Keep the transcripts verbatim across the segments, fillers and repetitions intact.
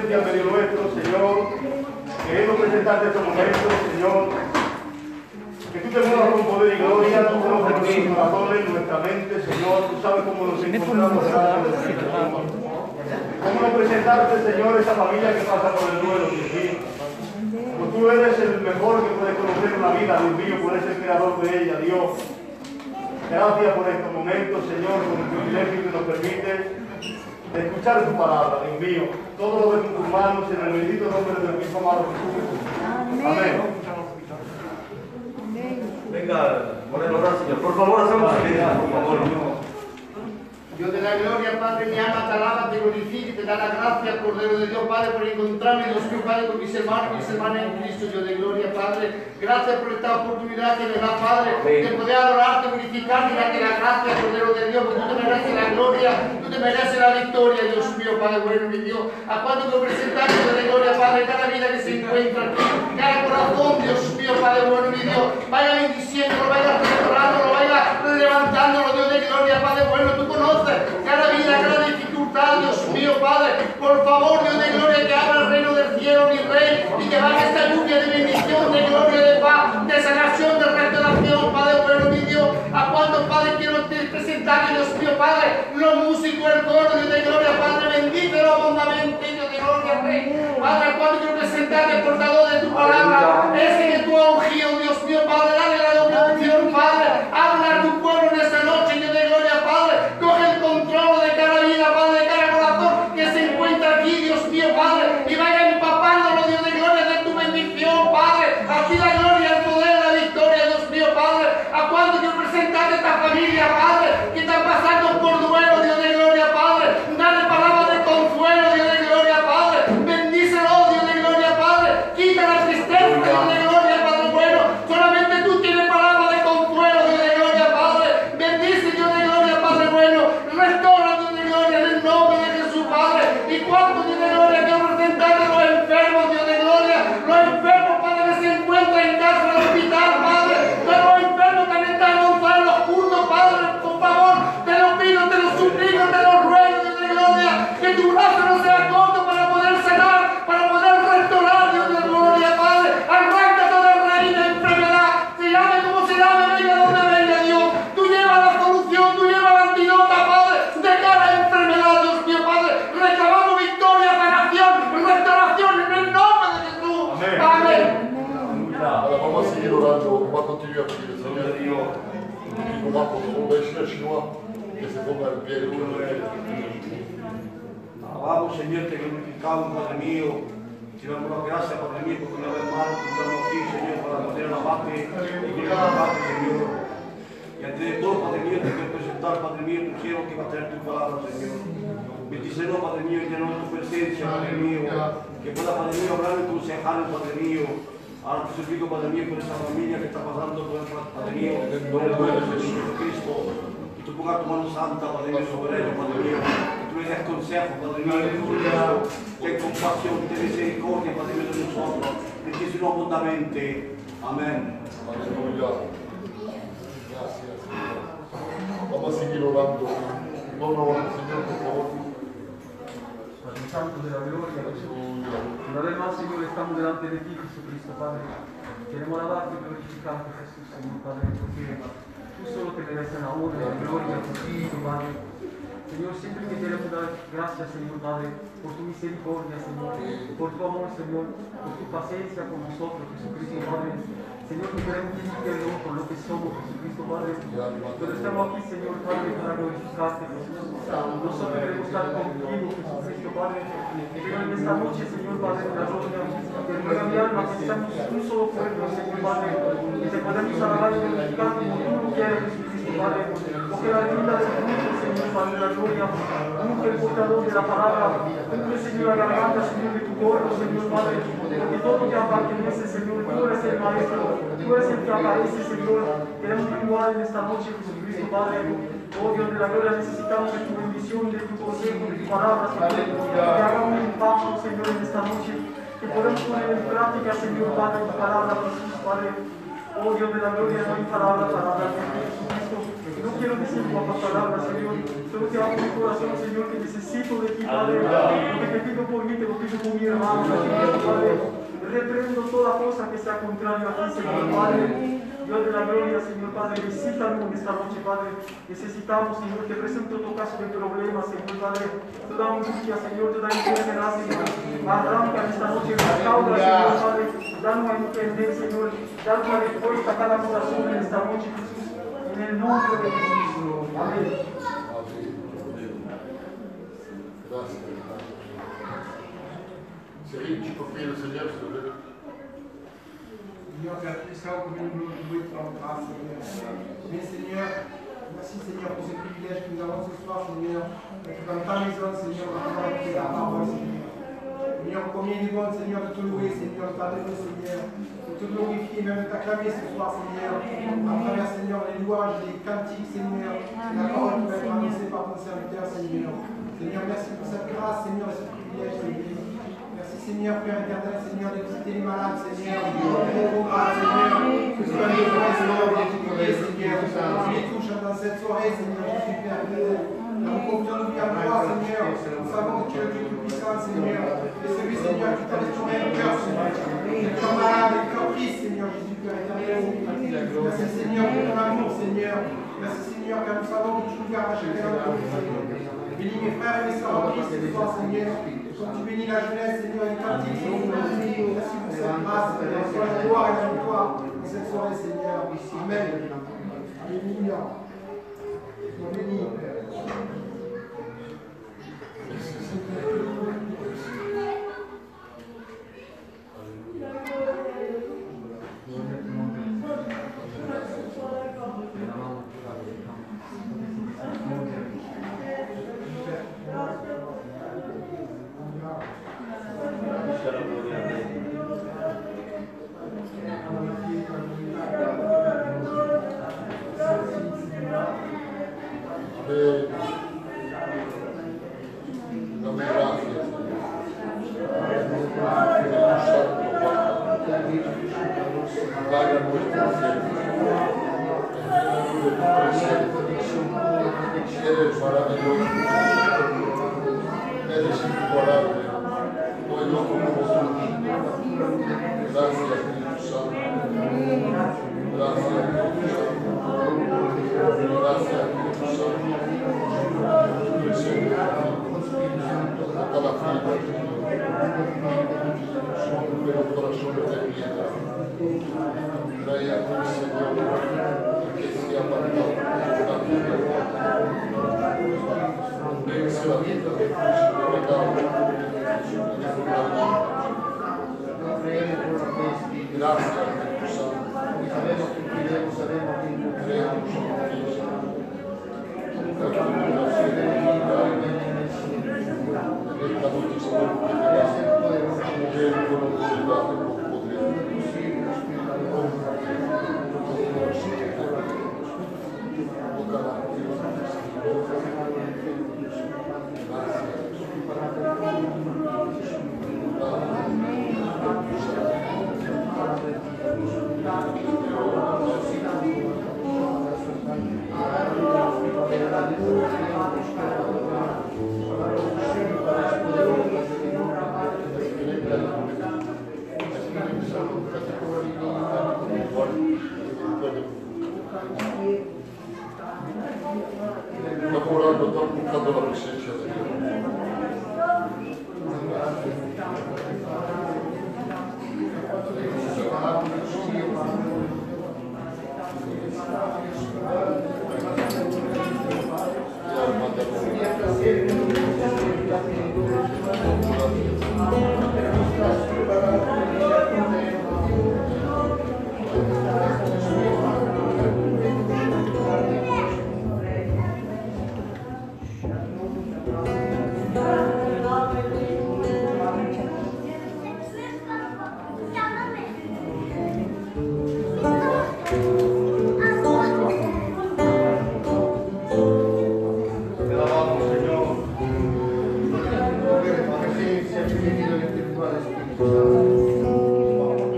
presencia en medio nuestro, Señor. Queremos presentarte este momento, Señor. Que tú te muevas con poder y gloria, tú conoces nuestros corazones, nuestra mente, Señor. Tú sabes cómo nos encontramos delante de ti, Señor. Cómo no presentarte, Señor, esa familia que pasa por el duelo, Dios mío. Pues tú eres el mejor que puede conocer una vida, Dios mío, por ser el creador de ella, Dios. Gracias por estos momentos, Señor, por el privilegio que nos permite de escuchar tu palabra, Dios mío. Todo lo ves en tus manos, en el bendito nombre de tu Hijo amado Jesús. Amén. Venga, poner orar, Señor. Por favor, hacemos silencio, por favor. Dios de la gloria, Padre, mi alma te alaba, te glorifica y te da la gracia, Cordero de Dios, Padre, por encontrarme, Dios mío, Padre, con mis hermanos y mis hermanas en Cristo, Dios de gloria, Padre. Gracias por esta oportunidad que me da, Padre, de poder adorarte, glorificarte y darte la gracia, Cordero de Dios, porque tú te mereces la gloria, tú te mereces la victoria, Dios mío, Padre, bueno, mi Dios. A cuánto te presentamos, Dios de gloria, Padre, cada vida que se encuentra aquí, cada corazón, Dios mío, Padre, bueno, mi Dios, vaya bendiciéndolo, vaya restaurándolo, vaya levantándolo, Dios de gloria, Padre, bueno, tú conoces cada vida, cada dificultad, Dios mío, Padre. Por favor, Dios de gloria, que abra el reino del cielo, mi Rey, y que baje esta lluvia de bendición, de gloria, de paz, de sanación, de restauración, Padre, bueno, mi Dios. A cuántos, Padre, quiero presentar, Dios mío, Padre, los músicos, el coro, Dios de gloria, Padre, bendícelo abundantemente, Dios de gloria, Rey. Padre, a cuántos quiero presentar el portador de tu palabra, ese que tú has ungido, Dios mío, Padre, dale la doble unción, Padre. Habla a tu pueblo en esta noche, Dios de gloria, Padre. Coge el control de cada vida, Padre, de cada corazón que se encuentra aquí, Dios mío, Padre, y vaya empapándolo, Dios de gloria, de tu bendición, Padre. Aquí la gloria, el poder, la victoria, Dios mío, Padre. A cuánto quiero presentar esta familia, Padre, que están pasando por duelo, Dios de gloria, Padre. Dale palabras de consuelo, Dios de gloria, Padre. Bendícelo, Dios de gloria, Padre. Quita la tristeza, Dios de gloria, Padre bueno. Solamente tú tienes palabras de consuelo, Dios de gloria, Padre. Bendice, Dios de gloria, Padre bueno. Restaura, Dios de gloria, en el nombre de Jesús, Padre. Y cuánto, Dios de gloria, quiero presentar a los enfermos, Dios de gloria. Los enfermos, Padre, que se encuentran en casa del hospital, Padre. Pero los enfermos también están en los cultos, Padre. Por favor, te lo pido, te lo suplico, te lo ruego, Dios de gloria. Que tu brazo no sea corto para poder sanar, para poder restaurar, Dios de gloria, Padre. Arranca toda raíz de enfermedad. Se llame como se llame, venga donde venga, Dios. Tú llevas la solución, tú llevas la antidota, Padre, de cada enfermedad, Dios mío, Padre. Reclamamos victoria, sanación, restauración en el nombre de Jesús. Amén. Amén. Ahora vamos a seguir orando, va a continuar a pedir, Señor Dios, y como va por favor, ves el chinois, que se ponga en pie, Alabamos, Señor, te glorificamos, Padre mío. Te damos las gracias, Padre mío, porque una vez más estamos aquí, Señor, para poder alabarte y glorificarte, Señor. Y antes de todo, Padre mío, te quiero presentar, Padre mío, tu siervo que va a traer tu palabra, Señor. Bendícelo, Padre mío, y lleno de tu presencia, Padre mío. Que pueda, Padre mío, hablar y aconsejar, Padre mío. Ahora te suplico, Padre mío, por esa familia que está pasando por el Padre mío, por el duelo de Jesucristo. Y tú pongas tu mano santa, Padre mío, sobre ellos, Padre mío. Que tú le des consejo, Padre mío, de tu Cristo. Ten compasión, ten misericordia, Padre mío, de nosotros. Bendícelo abundantemente. Amén. Aleluya. Gracias, Señor. Vamos a seguir orando. No, no, Señor, por favor. Padre Santo de la gloria, una vez más, Señor, estamos delante de ti, Jesucristo, Padre. Queremos alabarte y glorificarte, Jesús, Señor, Padre, porque tú solo te mereces la honra y la gloria por ti, Padre. Señor, siempre que queremos dar gracias, Señor, Padre, por tu misericordia, Señor, por tu amor, Señor, por tu paciencia con nosotros, Jesucristo, Padre. Señor, que queremos pedir perdón por lo que somos, Jesucristo, Padre. Pero estamos aquí, Señor, Padre, para glorificarte, Jesús. Nosotros queremos estar contigo, Jesucristo, Padre. Pero en esta noche, Señor, Padre, en la gloria, que ruega mi alma, que seamos un solo pueblo, Señor, Padre, y te podemos alabar y glorificar como tú lo quieres, Jesucristo, Padre. Porque la vida del mundo, Señor, Padre, la gloria, unge el portador de la palabra, unge, Señor, la garganta, Señor, de tu pueblo, Señor, Padre. Porque todo te pertenece, Señor, tú eres el maestro, tú eres el que aparece, Señor. Queremos igual en esta noche, Jesucristo, Padre. Oh Dios de la gloria, necesitamos de tu bendición, de tu consejo, de tu palabra, Señor. Que hagamos un impacto, Señor, en esta noche. Que podamos poner en práctica, Señor, Padre, tu palabra, Jesús, Padre. Oh Dios de la gloria, no hay palabra para hablar de Jesucristo. No quiero decir pocas palabras, Señor. Solo te abro mi corazón, Señor, que necesito de ti, Padre. Lo que te pido por mí, te lo pido por mi hermano, Padre. Reprendo toda cosa que sea contraria a ti, Señor, Padre. Dios de la gloria, Señor Padre, visítanos esta noche, Padre. Necesitamos, Señor, que presente otro caso de problemas, Señor Padre. Toda angustia, Señor, toda enfermedad, Señor. Arranca esta noche la cauda, Señor Padre. Danos a entender, Señor. Danos una respuesta a cada corazón en esta noche, Jesús. En el nombre de Jesús. Amén. Gracias. Seria, ci profilo, Seigneur, s'il te plaît. Seigneur, tu as fait ça au combien nous louer de ton grâce, Seigneur. Mais Seigneur, merci Seigneur pour ce privilège que nous avons ce soir, Seigneur, d'être dans ta maison, Seigneur, de pouvoir écouter la parole, Seigneur. Seigneur, combien il est bon, Seigneur, de te louer, Seigneur, de t'adorer, Seigneur, de te glorifier, même de t'acclamer ce soir, Seigneur, à travers, Seigneur, les louanges, les cantiques, Seigneur, la parole qui va être annoncée par ton serviteur, Seigneur. Seigneur, merci pour cette grâce, Seigneur, et ce privilège, Seigneur. Merci Seigneur, Père éternel, Seigneur, de visiter les malades, Seigneur, de les malades, Seigneur, que ce soit les frères, Seigneur, de les prier, Seigneur, tu les touches dans cette soirée, Seigneur, je suis Père éternel. Nous confions nous bien à toi, Seigneur, nous savons que tu es le Dieu tout-puissant, Seigneur, et celui, Seigneur, qui t'a restauré le cœur, Seigneur, le cœur malade, le cœur triste, Seigneur, Jésus, Père éternel. Merci Seigneur pour ton amour, Seigneur. Merci Seigneur, car nous savons que tu nous gardes à chacun d'entre nous, Seigneur. Bénis mes frères et mes sœurs en Christ ce soir, Seigneur. Comme tu bénis la jeunesse, Seigneur, et les cantiques, Seigneur. Merci pour cette grâce, Seigneur. Sois la gloire et la victoire dans cette soirée, Seigneur. Amen. Alléluia. Sois béni, Père. Lavorando tanto bucando la presenza di Dio.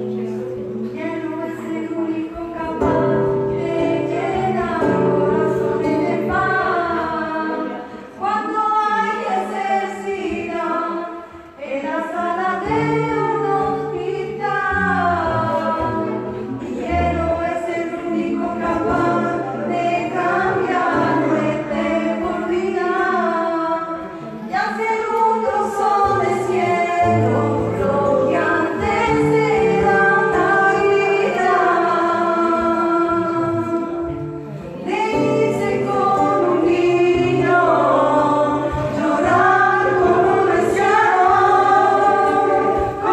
Que no es el único capaz de llenar mi corazón. Con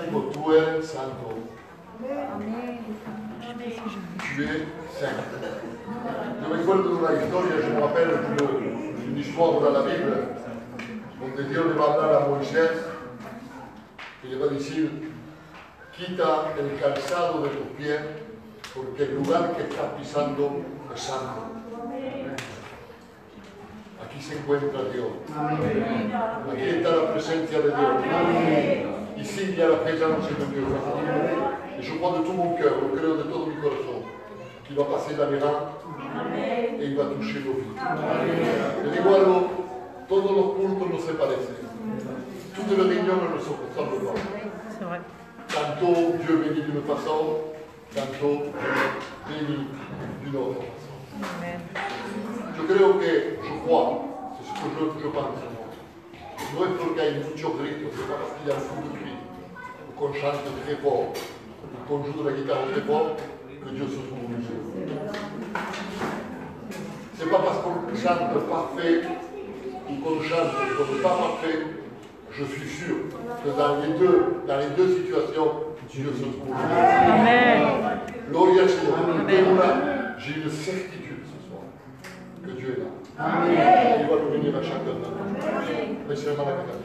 digo, tú eres santo. Tu es saint. Je me recuerdo de una historia, je me rappelle une, une histoire dans la Bible, donde Dios le va a hablar a Moisés y le va a decir, quita el calzado de tus pies, porque el lugar que estás pisando es santo. Aquí se encuentra Dios. Aquí está la presencia de Dios. Ici, il y a la présence de Dieu. Et je crois de tout mon cœur, je creo de todo mi corazón, qu'il va passer la main et il va toucher nos vies. Le digo algo, todos los cultos no se parecen. Toutes les réunions ne se ressemblent pas. Tantôt Dieu bénit d'une façon, tantôt Dieu bénit d'une autre façon. Yo creo que, je crois, c'est ce que je, je pense. No es porque hay muchos gritos, c'est pas parce qu'il y a beaucoup de cris, ou qu'on chante très fort, ou qu'on joue de la guitare très fort, que Dieu se trouve au milieu. C'est pas parce qu'on chante parfait, ou qu'on chante comme pas parfait, je suis sûr que dans les deux, dans les deux situations, Dieu se trouve au milieu. Amen. Gloria al Seigneur. J'ai une certitude ce soir que Dieu est là. Amen. Il va nous bénir à chacun d'entre nous. Laissez-moi la cantate.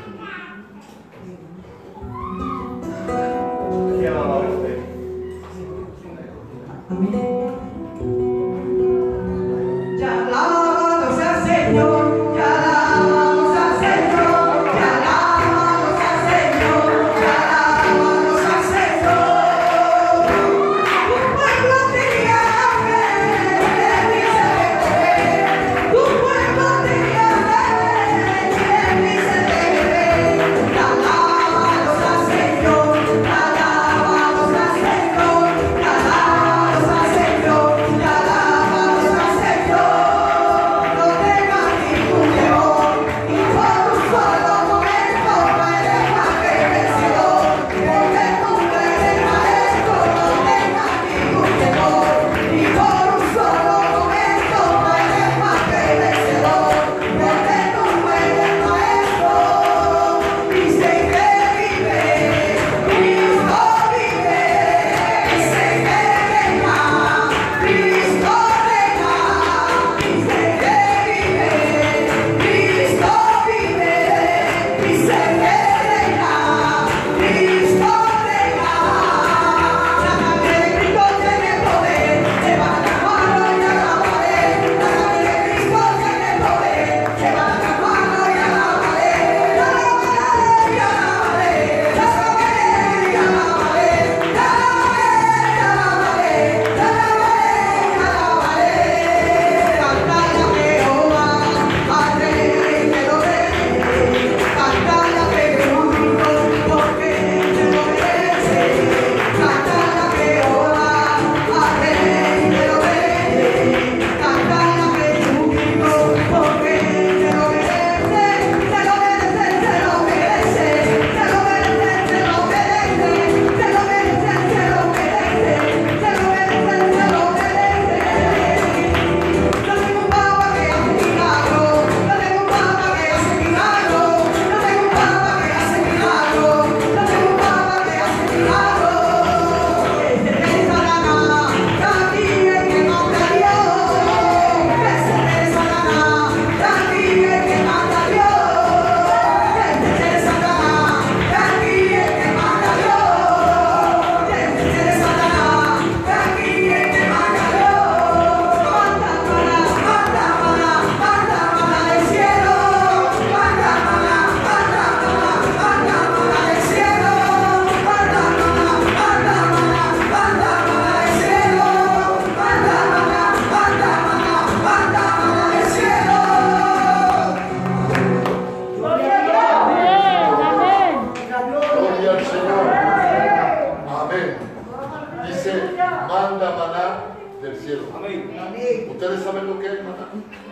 ¿Ustedes saben lo que es maná?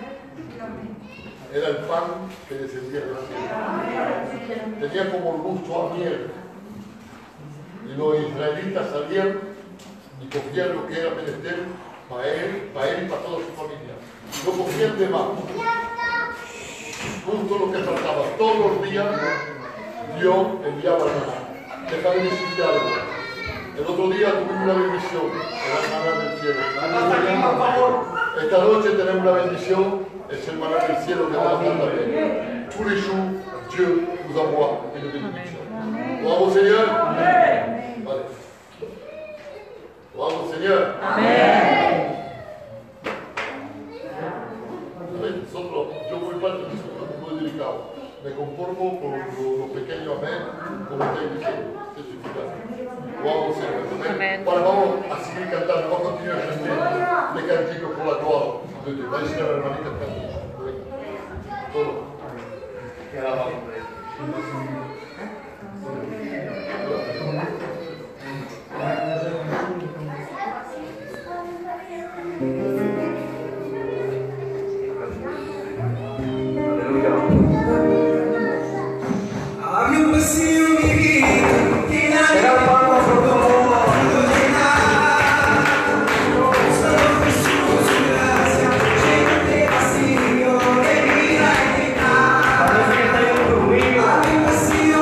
Era el pan que descendía del cielo. Tenía como el gusto a miel. Y los israelitas salían y cogían lo que era menester para él, para él y para toda su familia. Lo cogían de más. Justo lo que faltaba. Todos los días Dios enviaba el maná. Déjame decirte algo. El otro día tuvimos una bendición en la hermana del cielo. Esta noche tenemos una bendition, et c'est le malin del cielo que va a faire también. Tous les jours, Dieu nous envoie une bénédiction. Bravo Seigneur. Amen. Vale. Bravo Seigneur. Amen. Nosotros, yo voy parte de un muy delicado. Me conformo con los pequeños amén, como estáis diciendo. C'est suffisant. Bravo Seigneur. Amen. Voilà, vamos a seguir cantando, vamos a continuar a chanter les cantiques pour la gloire de Dieu. Va a enseñar a la hermanita a cantar. Todo. Que alabamos. Había un vacío en mi vida que nadie me pudo llenar. Solo Jesús, su gracia, llena de vacío, de vida eterna. Había un vacío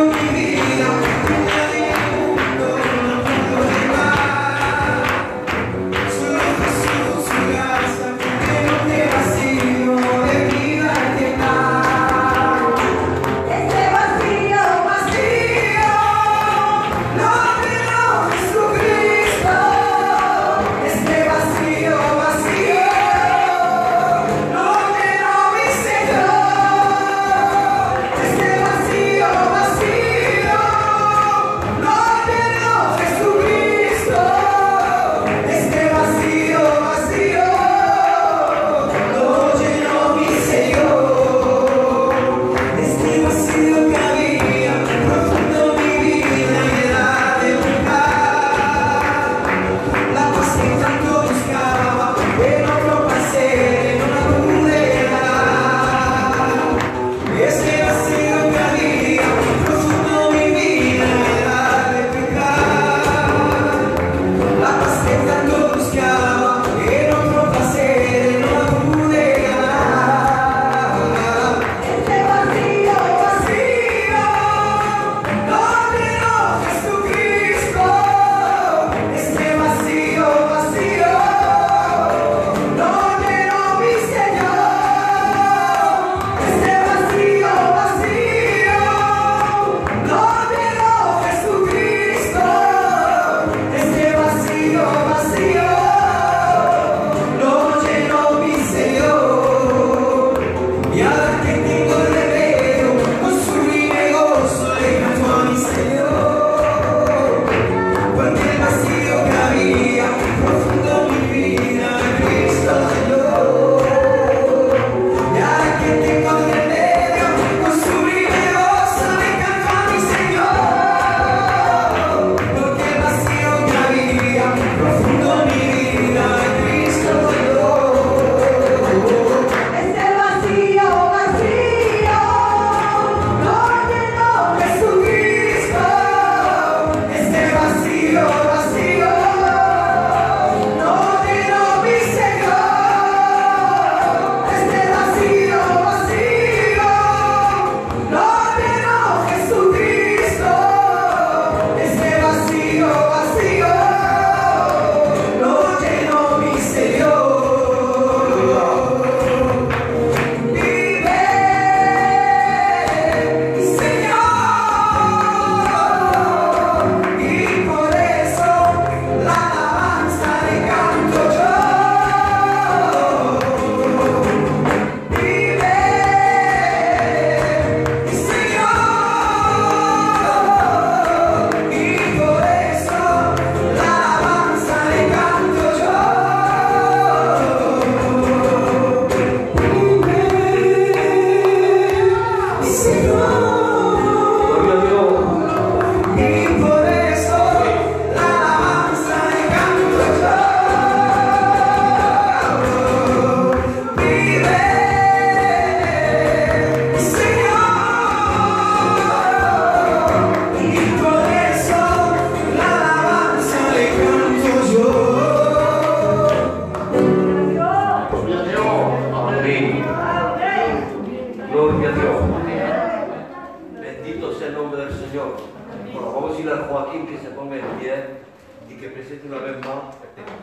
que se ponga en pie y que presente una vez más el tema.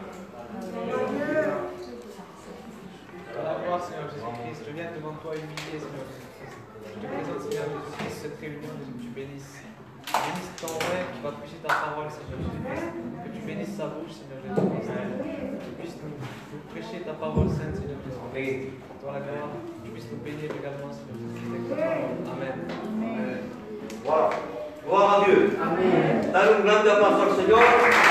À la gloire, Seigneur Jésus-Christ, je viens devant toi humilié, Seigneur Jésus-Christ. Je te présente, Seigneur Jésus-Christ, cette réunion, que tu bénisses. Bénisse ton rêve qui va toucher ta parole, Seigneur Jésus-Christ. Que tu bénisses sa bouche, Seigneur Jésus-Christ. Que tu puisses nous, nous prêcher ta parole sainte, Seigneur Jésus-Christ. Toi la gloire, que tu puisses nous bénir également, Seigneur Jésus-Christ. Amen. Amen. Voilà. Gloire à Dieu. Amen. Dale un grande aplauso al Señor.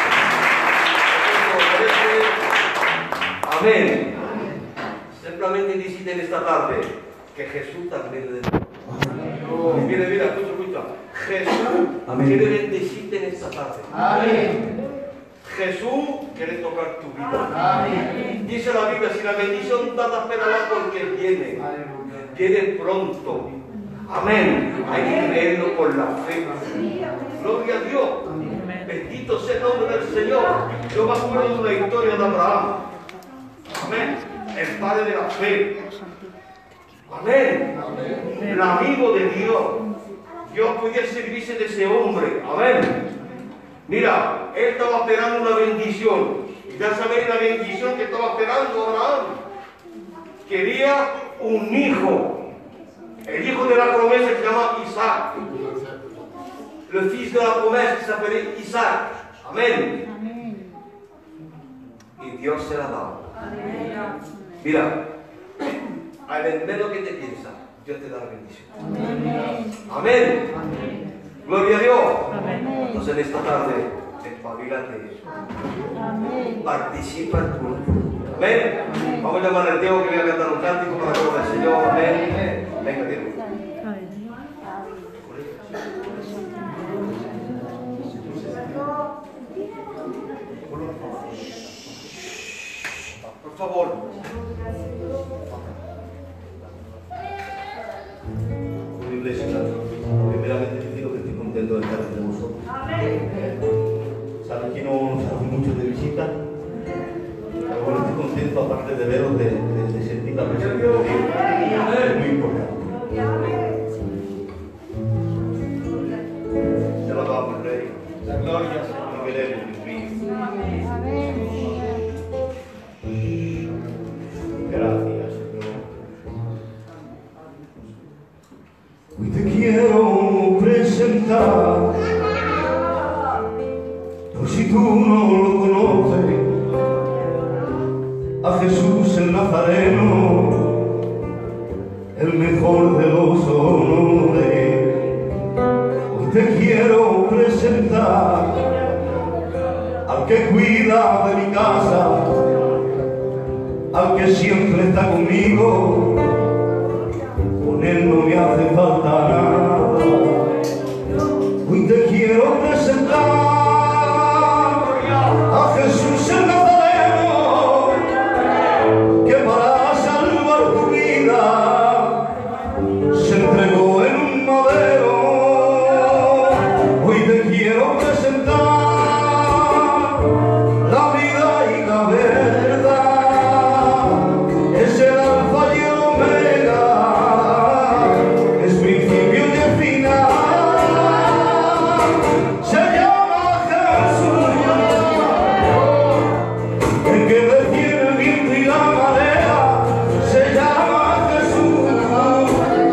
Amén. Simplemente decirte en esta tarde que Jesús también le Mira, mira, escucha, escucha. Jesús quiere bendecirte en esta tarde. Amén. Jesús quiere tocar tu vida. Amén. Dice la Biblia, si la bendición tarda, espérala porque viene. Viene pronto. Amén. Hay que creerlo por la fe. Gloria a Dios. Bendito sea el nombre del Señor. Yo me acuerdo de una historia de Abraham. Amén. El padre de la fe. Amén. El amigo de Dios. Dios podía servirse de ese hombre. Amén. Mira, él estaba esperando una bendición. Y ya sabéis la bendición que estaba esperando Abraham. Quería un hijo. El hijo de la promesa se llama Isaac. Le fils de la promesa que s'appelait Isaac. Amén. Y Dios se la ha dado. Mira, al menos que te piensas, Dios te da la bendición. Amén. Amén. Gloria a Dios. Amén. Entonces en esta tarde, espabilate. Participa en tu culto. Amén. Vamos a llamar al Diego que voy a cantar un cántico para la gloria del Señor. Amén. Venga, Diego. Por favor. Iglesia, primeramente te digo que estoy contento de estar entre vosotros. Sabes que no nos hace mucho de visita, pero bueno, estoy contento aparte de veros, de, de, de sentir la presencia de Dios. Es muy importante. Se la vamos al Rey. La gloria Señor. Que queremos, Dios mío. Gracias, Señor. Hoy te quiero presentar, por si tú no lo conoces, a Jesús el Nazareno, el mejor de los honores. Hoy te quiero presentar al que cuida de mi casa, al que siempre está conmigo. Con él no me hace falta nada. Hoy te quiero presentar a Jesús el Nazareno, que para salvar tu vida se entregó en un madero. Hoy te quiero presentar la vida y la verdad. Es el alfa y el omega, es principio y el final. Se llama Jesús, el que detiene el viento y la marea. Se llama Jesús,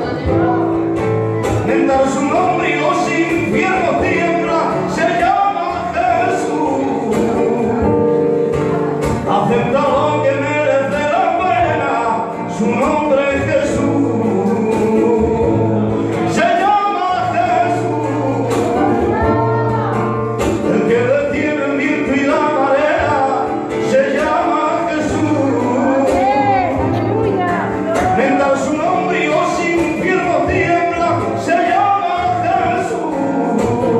en dar su nombre y los infiernos tiemblan. Se llama Jesús, acepta lo que merece la pena. Su nombre es Jesús. Se llama Jesús, el que detiene el viento y la marea. Se llama Jesús, en dar su nombre y los infiernos tiemblan. Se llama Jesús,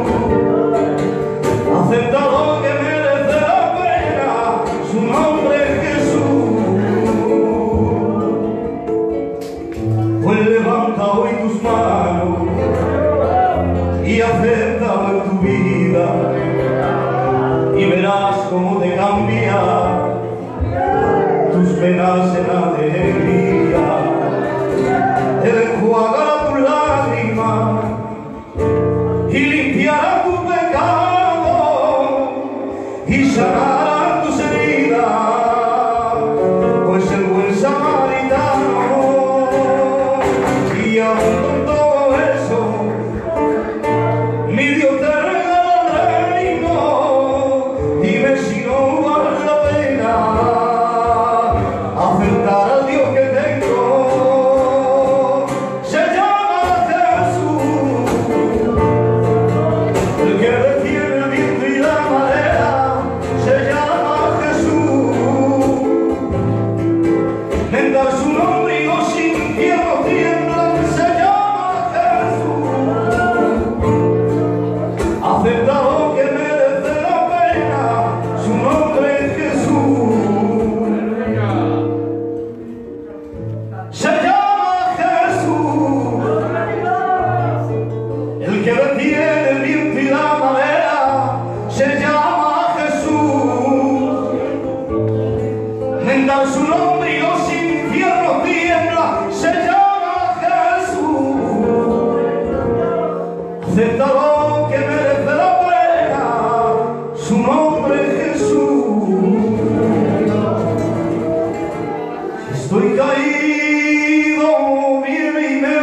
acepta lo que merece la pena. Su nombre es Jesús. Pues levanta hoy tus manos y acéptalo en tu vida, y verás cómo te cambia tus penas en alegría. Él enjuagará tus lágrimas y limpiará tu pecado. y sanar tus heridas, pues el buen samaritano, y aún con todo eso, mi Dios te regala el reino. Dime si no vale la pena aceptar al Dios que tengo. Se llama Jesús, el que detiene el viento y la marea. Se llama Jesús, mentar su nombre y los infiernos tiemblan. Se llama Jesús, acepta lo que merece la pena. Su nombre es Jesús. Se llama Jesús, el que detiene el viento y la marea. Se llama Jesús, mentar su nombre y los infiernos tiemblan. Se llama Jesús, acepta lo que merece la pena. Su nombre es Jesús. Si estoy caído, viene y me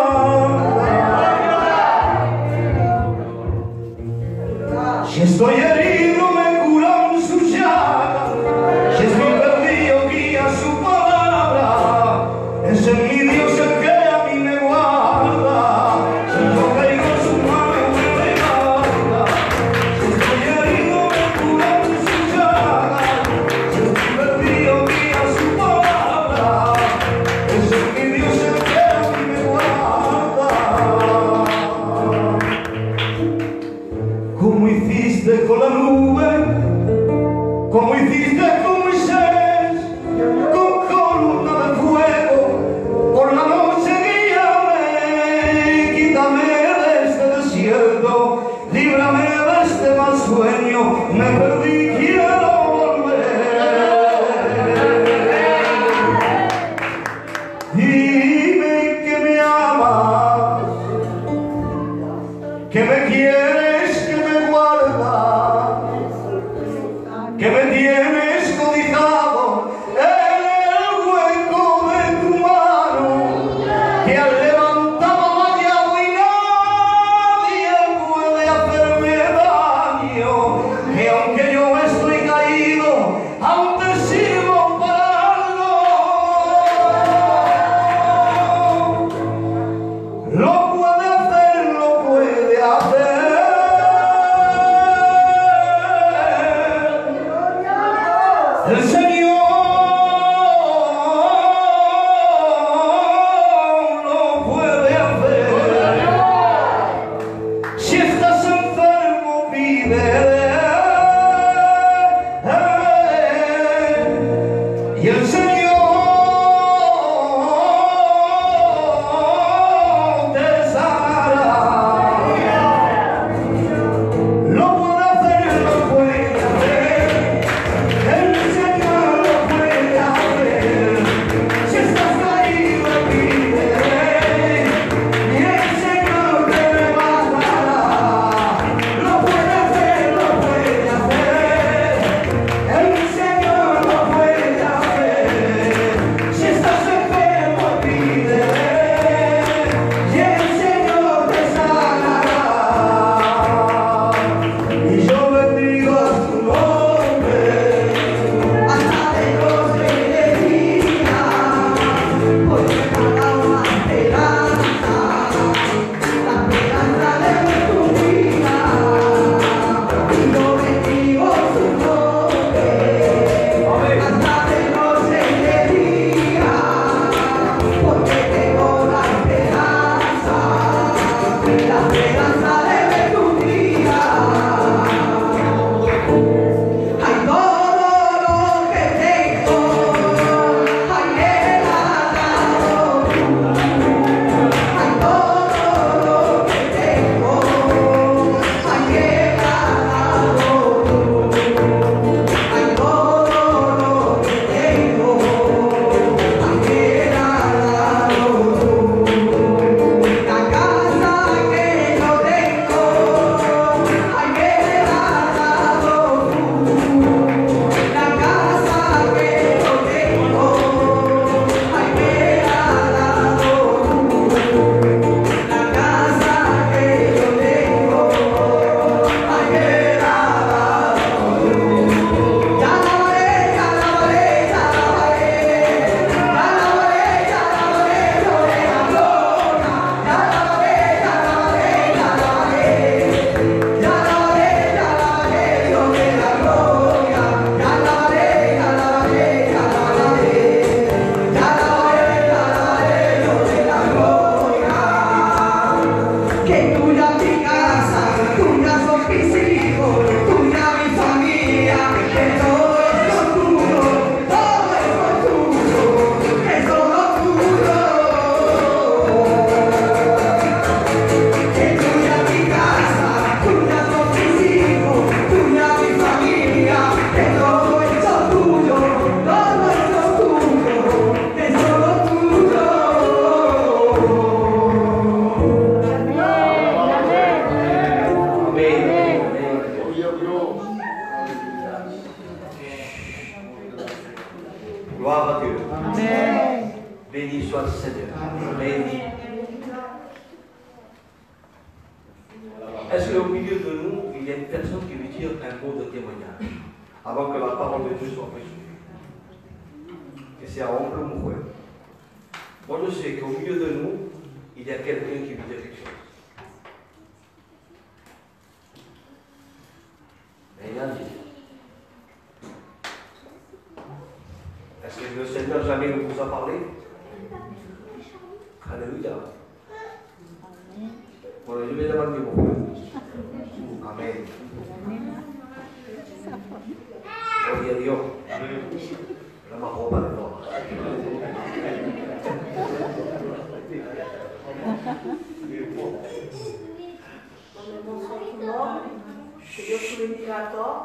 levanta. Si estoy herido, me cura en su llaga. Si estoy perdido, guía su palabra. Es en mi Dios el que a mí me guarda. Si yo caigo en su mano, me levanta. Si estoy herido, me cura en su llaga. Si estoy perdido, guía su palabra. Es en mi Dios el que a mí me guarda. Como hiciste con la nube, como hiciste con Moisés, con columna de fuego, por la noche guíame, quítame de este desierto, líbrame de este mal sueño, me perdí, quiero volver. Dime que me amas, que me quieres, que me guardas, que me tienes cobijado en el hueco de tu mano, que has levantado vallado y nadie puede hacerme daño, que aunque yo estoy caído, aún te sirvo para algo. Lo puede hacer, lo puede hacer. El Señor lo puede hacer. Si estás enfermo, pide y el Señor te sanará. Lo puede hacer, lo puede hacer. El Señor lo puede hacer. Si estás caído, pide y el Señor te levantará. Lo puede hacer, lo soit le Seigneur. Amen. Est-ce qu'au milieu de nous, il y a une personne qui veut dire un mot de témoignage avant que la parole de Dieu soit prêchée? Et c'est à Oncle Mouroué. Moi, je sais qu'au milieu de nous, il y a quelqu'un qui veut dire quelque chose. Mais il y a dit. Est-ce que le Seigneur jamais vous a parlé? Alléluia. Voilà, je vais demander beaucoup. Amen. Gloria a Dios. La más ropa de todas. Mon sentiment, que Dieu tous les miracles.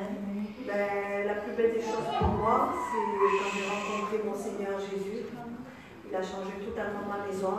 Ben, la plus belle des choses pour moi, c'est quand j'ai rencontré mon Seigneur Jésus. Il a changé totalement ma maison,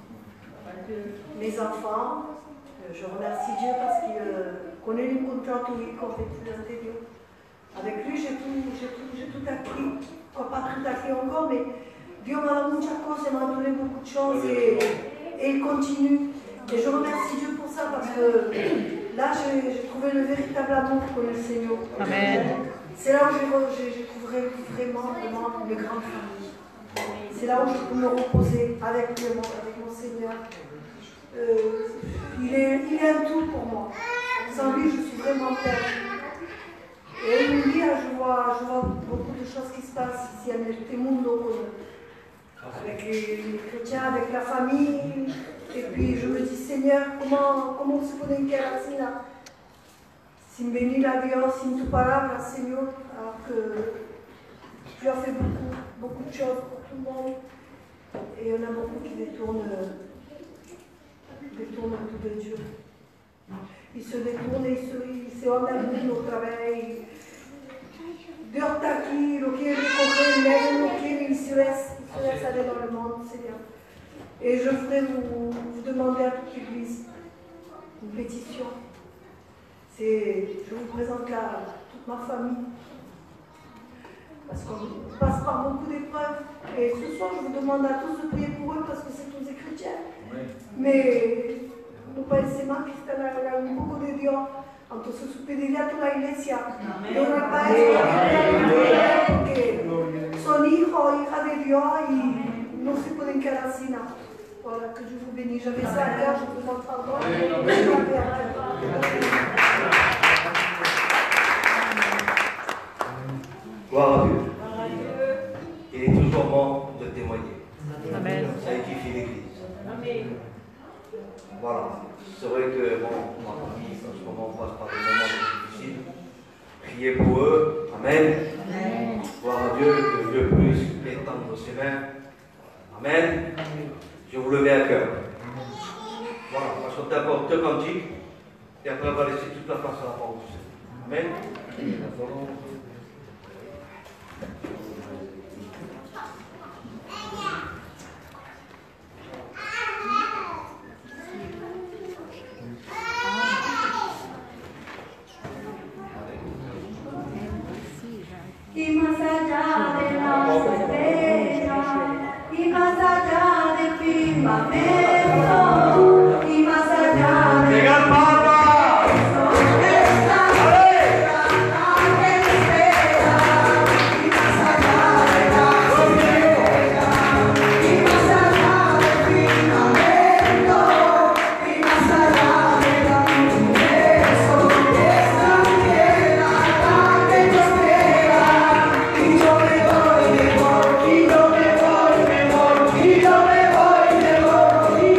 mes enfants. Je remercie Dieu parce qu'on est incontrato con Dieu. Avec lui, j'ai tout, j'ai tout, j'ai tout appris. Pas tout appris encore, mais Dieu m'a donné beaucoup de choses, il m'a donné beaucoup de choses et, et il continue. Et je remercie Dieu pour ça parce que là, j'ai trouvé le véritable amour pour le Seigneur. Amen. C'est là où j'ai trouvé vraiment, vraiment une grande famille. C'est là où je peux me reposer avec, le, avec mon Seigneur. Euh, il, est, il est un tout pour moi. Sans lui, je suis vraiment perdue. Et il me dit, je vois, je vois beaucoup de choses qui se passent ici à nel mondo, avec les, les chrétiens, avec la famille. Et puis je me dis, Seigneur, comment, comment se puede quedar así là? Sin venir a Dios, sin tu palabra, Seigneur, alors que tu as fait beaucoup, beaucoup de choses pour tout le monde. Et il y en a beaucoup qui détournent, détournent tout de Dieu. Ils se détournent et ils se van al mundo otra vez. Dios está aquí, lo quiere recoger, mais lo quiere, il se laisse, il se laisse aller dans le monde, Seigneur. Et je voudrais vous, vous demander à toute l'Église une pétition. C'est, je vous présente là toute ma famille. Parce qu'on passe par beaucoup d'épreuves. Et ce soir, je vous demande à tous de prier pour eux parce que c'est tous des chrétiens. Mais no parece más que están hablando un poco de Dios. Entonces pediría a toda la iglesia de orar para esto, porque son hijos, hijas de Dios y no se pueden quedar así nada. Voilà, que Dieu vous bénisse. J'avais ça à cœur, je vous demande pardon. Gloire à Dieu. Il est toujours bon de témoigner. Amen. Ça édifie l'Église. Amen. Voilà. C'est vrai que bon, ma famille, en ce moment, on passe par des moments difficiles. Priez pour eux. Amen. Amen. Gloire à Dieu, que Dieu puisse étendre ses mains. Amen. Je vous le mets à cœur. Voilà, on va chanter encore deux cantiques. Et après, on va laisser toute la place à la parole du Seigneur. Amen. Y más allá de las estrellas, y más allá del firmamento, y más allá de ¡Llega el Papa! y yo me voy mejor, y yo me voy mejor, y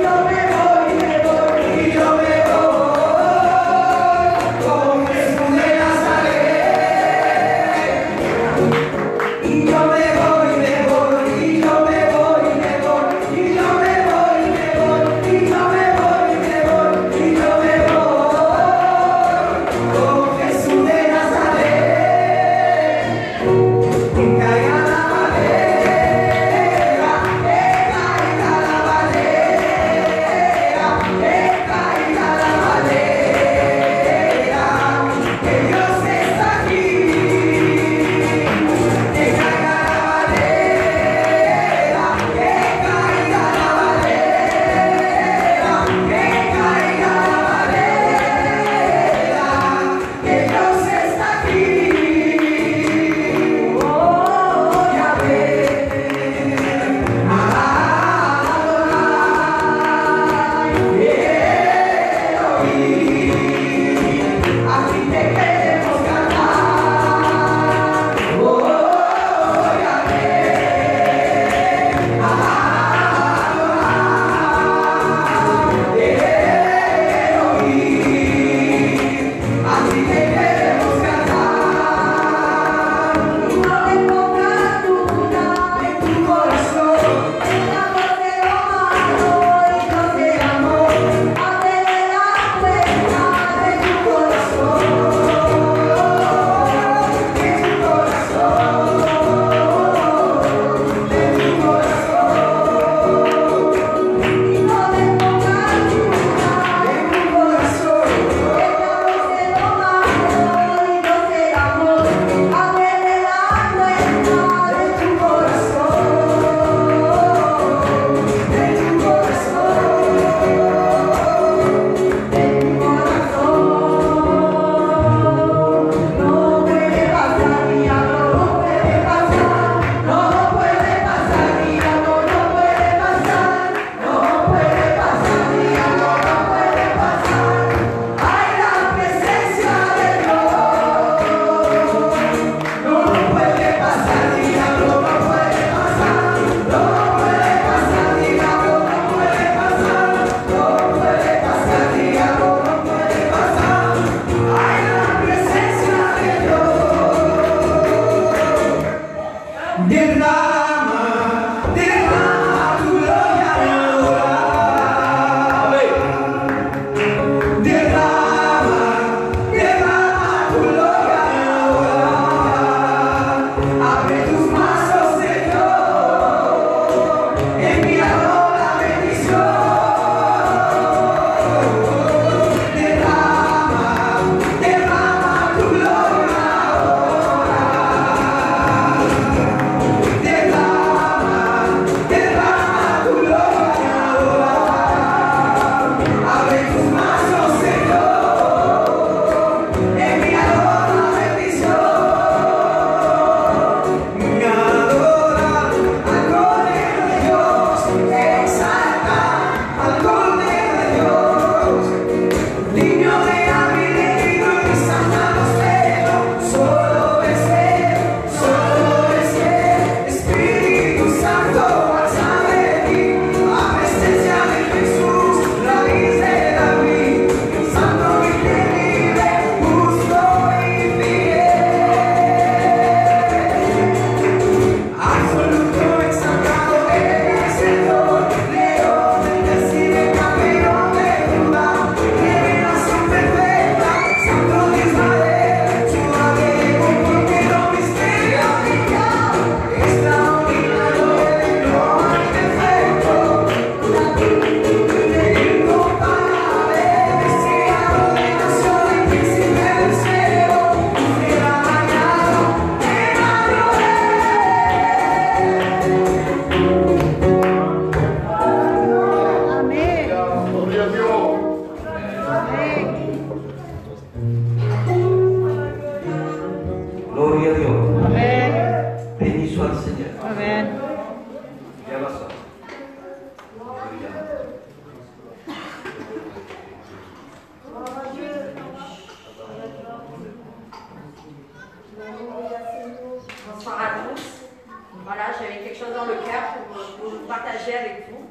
quelque chose dans le cœur pour, pour le partager avec vous.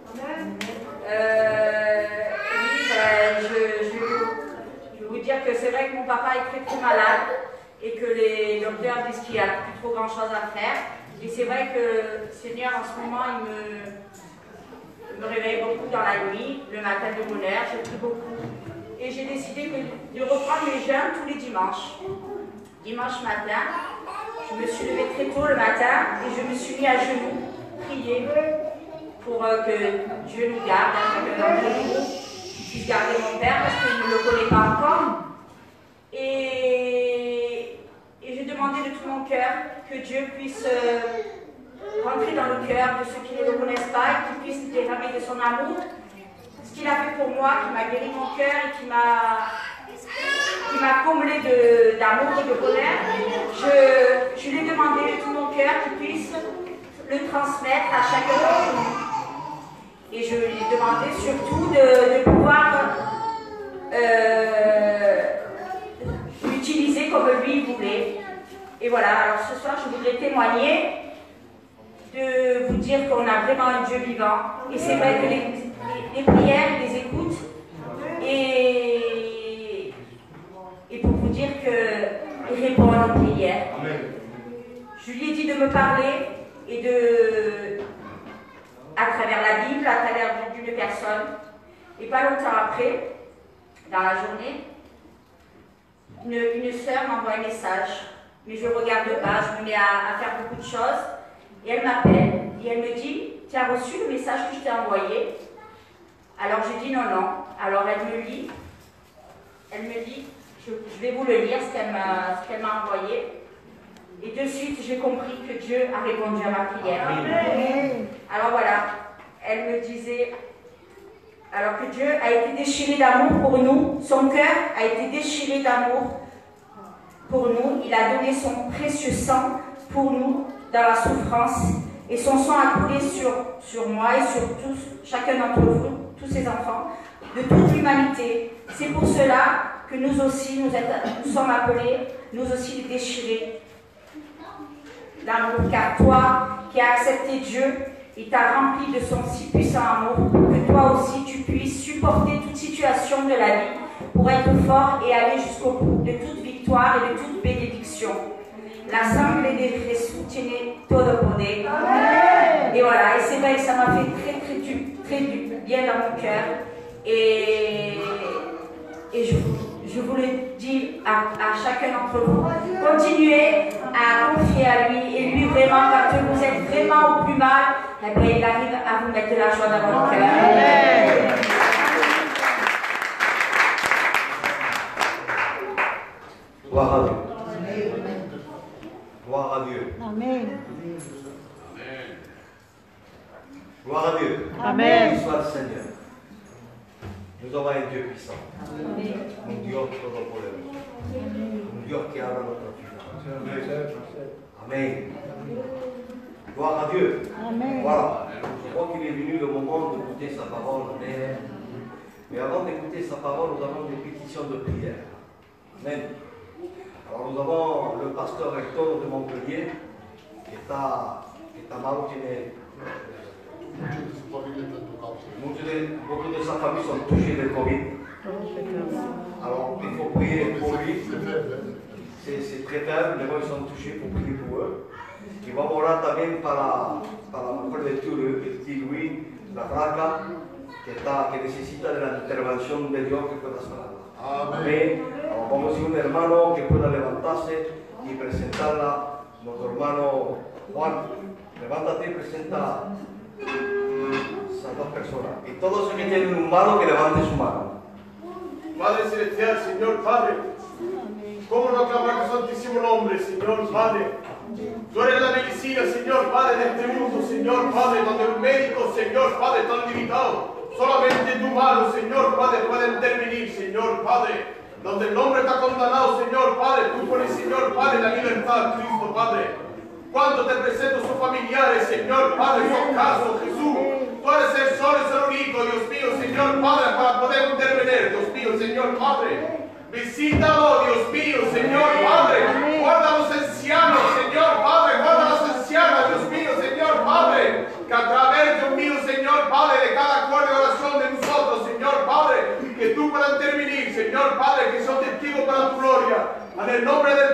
Euh, oui, ben, je, je, je vais vous dire que c'est vrai que mon papa est très très malade et que les docteurs disent qu'il n'y a plus trop grand chose à faire. Et c'est vrai que le Seigneur en ce moment il me, il me réveille beaucoup dans la nuit, le matin de bonne heure, je prie beaucoup. Et j'ai décidé que, de reprendre mes jeûnes tous les dimanches. Dimanche matin, je me suis levée très tôt le matin et je me suis mis à genoux, prier pour euh, que Dieu nous garde, que d'entre nous puisse garder mon père parce qu'il ne le connaît pas encore. Et, et je demandais de tout mon cœur que Dieu puisse euh, rentrer dans le cœur de ceux qui ne le connaissent pas et qu'il puisse déverser de son amour. Ce qu'il a fait pour moi, qui m'a guéri mon cœur et qui m'a qui m'a comblé d'amour et de bonheur, je, je lui ai demandé de tout mon cœur qu'il puisse le transmettre à chacun d'entre nous. Et je lui ai demandé surtout de, de pouvoir euh, l'utiliser comme lui voulait. Et voilà, alors ce soir je voudrais témoigner, de vous dire qu'on a vraiment un Dieu vivant. Et c'est vrai que les, les, les prières, il les écoute. Et, et pour vous dire qu'il répond à nos prières. Je lui ai dit de me parler et de, à travers la Bible, à travers d'une personne. Et pas longtemps après, dans la journée, une, une sœur m'envoie un message. Mais je ne regarde pas, je me mets à, à faire beaucoup de choses. Et elle m'appelle et elle me dit, tu as reçu le message que je t'ai envoyé? Alors je dis non, non. Alors elle me lit, elle me dit, je, je vais vous le lire, ce qu'elle m'a ce qu'elle m'a envoyé. Et de suite, j'ai compris que Dieu a répondu à ma prière. Amen. Alors voilà, elle me disait, alors que Dieu a été déchiré d'amour pour nous, son cœur a été déchiré d'amour pour nous, il a donné son précieux sang pour nous dans la souffrance, et son sang a coulé sur, sur moi et sur tous, chacun d'entre vous, tous ces enfants, de toute l'humanité. C'est pour cela que nous aussi, nous, êtes, nous sommes appelés, nous aussi, les déchirés d'amour, car toi qui as accepté Dieu, il t'a rempli de son si puissant amour pour que toi aussi tu puisses supporter toute situation de la vie pour être fort et aller jusqu'au bout de toute victoire et de toute bénédiction. La sangre de Jésus tiene todo poder. Et voilà, et c'est vrai que ça m'a fait très très du, très du bien dans mon cœur. Et, et je, je vous le dis à, à chacun d'entre vous, continuez à confier à lui. Et lui vraiment, quand vous êtes vraiment au plus mal, eh bien, il arrive à vous mettre de la joie dans votre cœur. Amen. Gloire à Dieu. Gloire à Dieu. Amen. Gloire à Dieu. Amen. Soit le Seigneur. Nous avons un Dieu puissant. Un Dieu todopoderoso. Un Dieu qui a notre vie. Amen. Gloire à Dieu. Amen. Voilà. Je crois qu'il est venu le moment d'écouter sa parole. Mais, mais avant d'écouter sa parole, nous avons des pétitions de prière. Amen. Alors nous avons le pasteur Hector de Montpellier, qui est à, qui est à Marotiné. Beaucoup de sa famille sont touchés de Covid. Alors il faut prier pour lui. C'est très faible, mais bon, ils sont touchés, il faut prier pour eux. Y vamos a orar también para, para la mujer de tío, el tío Luis, la flaca, que, está, que necesita de la intervención de Dios que pueda sanarla. Amén. Vamos a decir un hermano que pueda levantarse y presentarla, nuestro hermano Juan. Levántate y presenta a esas dos personas. Y todos los que tienen un mano, que levante su mano. Padre Celestial, Señor Padre, ¿cómo no clamar tu santísimo nombre, Señor Padre? Tú eres la medicina, Señor Padre, de este mundo, Señor Padre, donde un médico, Señor Padre, tan limitado. Solamente tu mano, Señor Padre, puede intervenir, Señor Padre. Donde el hombre está condenado, Señor Padre, tú pones, Señor Padre, la libertad, Cristo Padre. Cuando te presento sus familiares, Señor Padre, son casos, Jesús. Tú eres el sol, es el único, Dios mío, Señor Padre, para poder intervenir, Dios mío, Señor Padre. Visítalo, Dios mío, Señor Padre. Guarda a los ancianos, Señor Padre. Guarda a las ancianas, Dios mío, Señor Padre.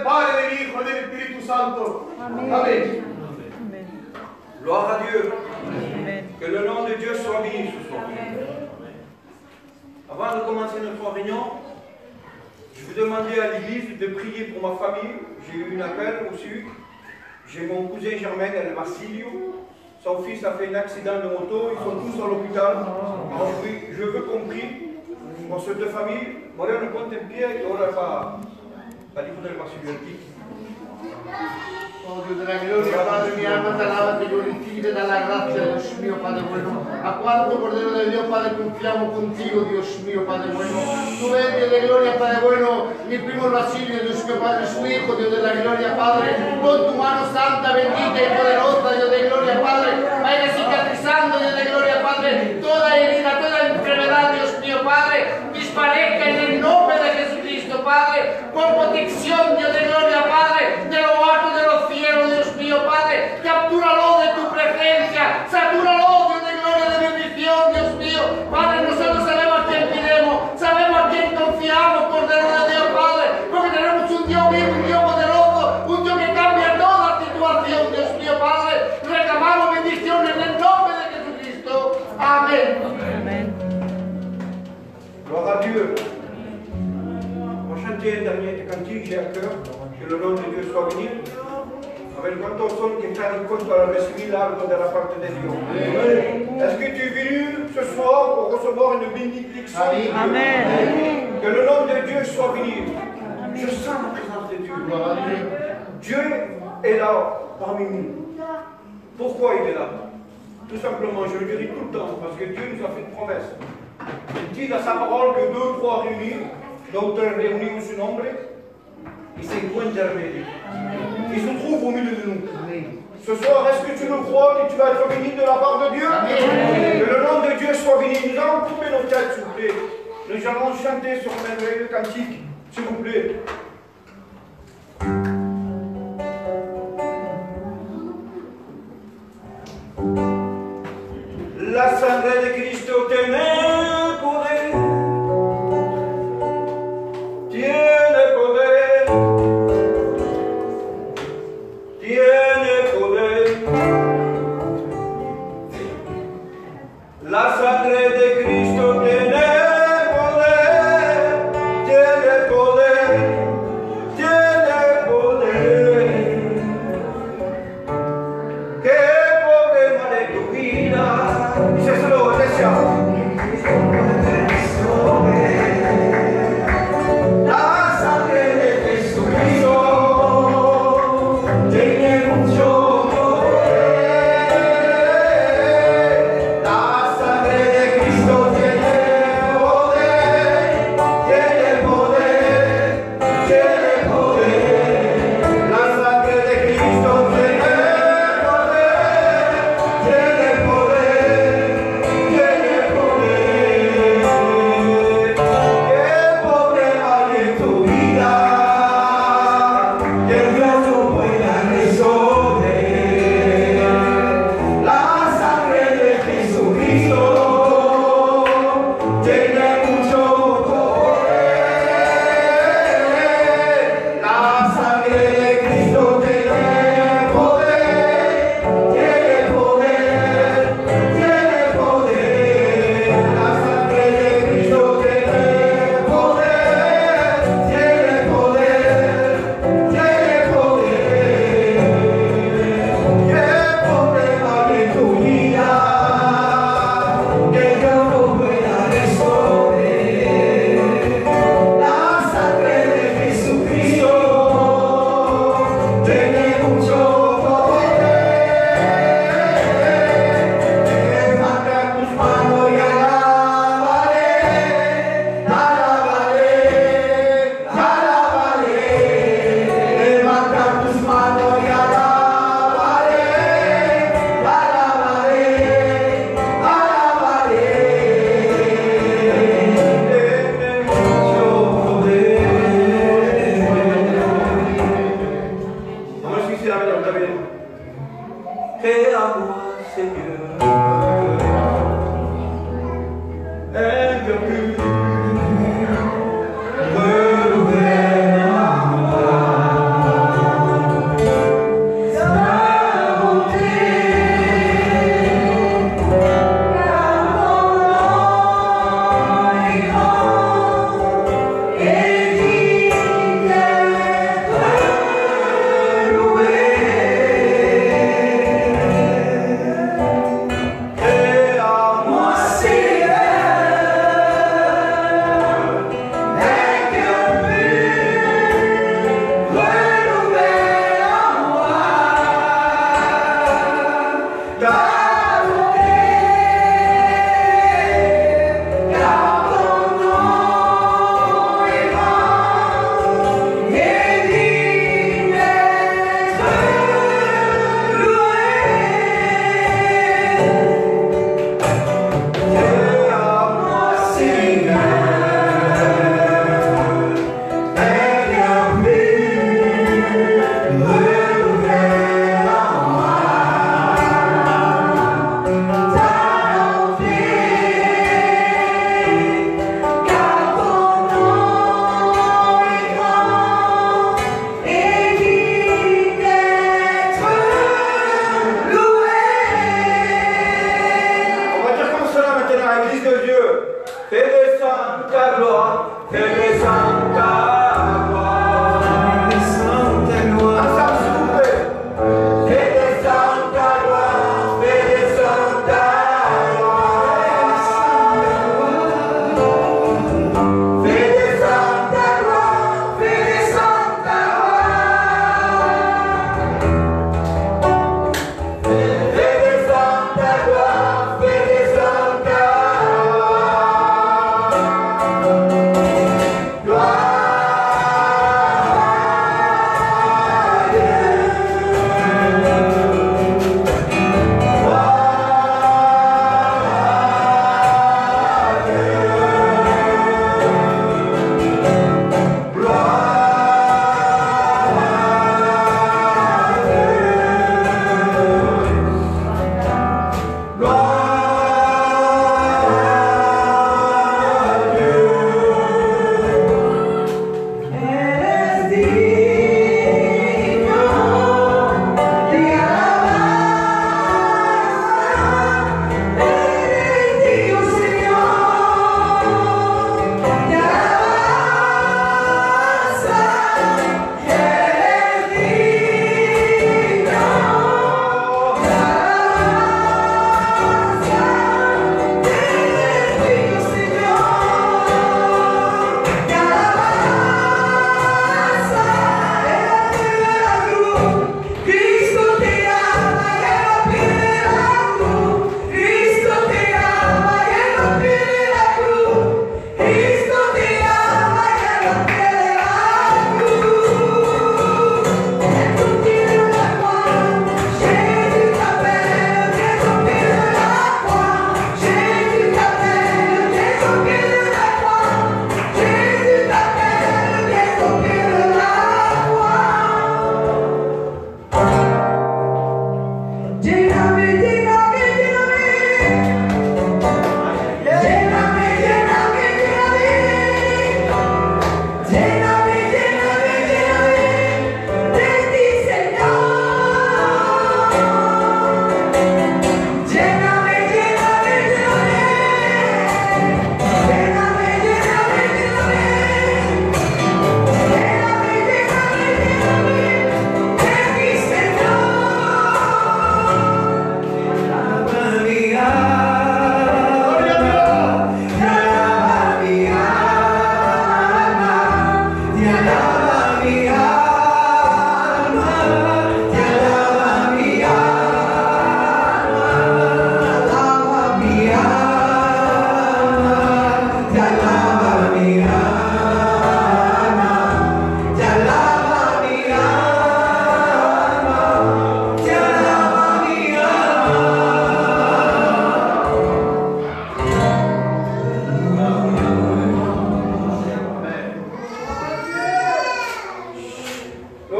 Padre, del Hijo y del Espíritu Santo. Amén. Amén. Gloire à Dieu. Que le nom de Dieu soit béni ce soir. Avant de commencer notre réunion, je vais demander à l'église de prier pour ma famille. J'ai eu un appel aussi. J'ai mon cousin Germain, El Marsilio. Son fils a fait un accident de moto. Ils sont tous à l'hôpital. Alors oui, je veux qu'on prie pour ces deux familles. Moreno, ponte en pie y ora para el hijo del Marsilio. Oh Dios de la gloria, Padre, mi alma te alaba, te glorifica y te da la gracia, Dios mío, Padre bueno. A cuánto Cordero de Dios, Padre, confiamos contigo, Dios mío, Padre bueno. Tú ves, Dios de gloria, Padre bueno, mi primo Basilio, Dios mío, Padre, su hijo, Dios de la gloria, Padre, con tu mano santa, bendita y poderosa, Dios de gloria, Padre, vaya cicatrizando, Dios de gloria, Padre, toda herida, toda enfermedad, Dios mío, Padre, disparezca en el nombre de Jesucristo, Padre, con protección, Dios de gloria, Padre, de lo alto de los cielos, Dios mío, Padre, captúralo de tu presencia, satúralo, Dios de gloria, de bendición, Dios mío, Padre, nosotros sabemos a quién pidemos, sabemos a quién confiamos, Cordero de Dios, Padre, porque tenemos un Dios vivo, un Dios poderoso, un Dios que cambia toda situación, Dios mío, Padre, reclamamos bendición en el nombre de Jesucristo, amén. Amén. Gloire à Dieu. On va chanter un dernier cantique, j'ai à cœur, que le nom de Dieu soit béni. A ver cuántos son que están dispuestos a recibir algo de la parte de Dios. Est-ce que tu es venu ce soir pour recevoir une bénédiction? Amen. Que le nom de Dieu soit béni. Je sens la présence de Dieu. Dieu est là parmi nous. Pourquoi il est là? Tout simplement, je le dis tout le temps, parce que Dieu nous a fait une promesse. Il dit dans sa parole que deux ou trois réunis, d'autres réunis en son nombre, il s'encuentra en medio. Il se trouve au milieu de nous. Ce soir, est-ce que tu le crois que tu vas être béni de la part de Dieu? Amen. Que le nom de Dieu soit béni. Nous allons couper nos têtes, s'il vous plaît. Nous allons chanter sur un merveilleux cantique, s'il vous plaît. La sangre de Cristo tiene poder, tiene poder, tiene poder. La sangre de Cristo tiene poder, tiene poder, tiene poder. ¿Qué problema de tu vida? Díselo, iglesia. La sangre de Jesucristo tiene mucho poder. La sangre de Cristo tiene poder, tiene poder, tiene poder. La sangre de Cristo tiene poder, tiene poder, tiene poder. ¿Qué problema de tu vida que Dios no pueda resolver? La sangre de Jesucristo tiene mucho poder. La sangre de Cristo tiene poder, tiene poder, tiene poder. La sangre de Cristo tiene poder, tiene poder, tiene poder. ¿Qué problema de tu vida que Dios no pueda resolver? La sangre de Jesucristo tiene mucho poder. Levanta tus manos y alabaré, alabaré, alabaré. Levanta tus manos y alabaré, alabaré, alabaré. Tiene mucho poder. Vamos a decir la verdad también. Que agua, Señor. Elle veut plus renouveler ma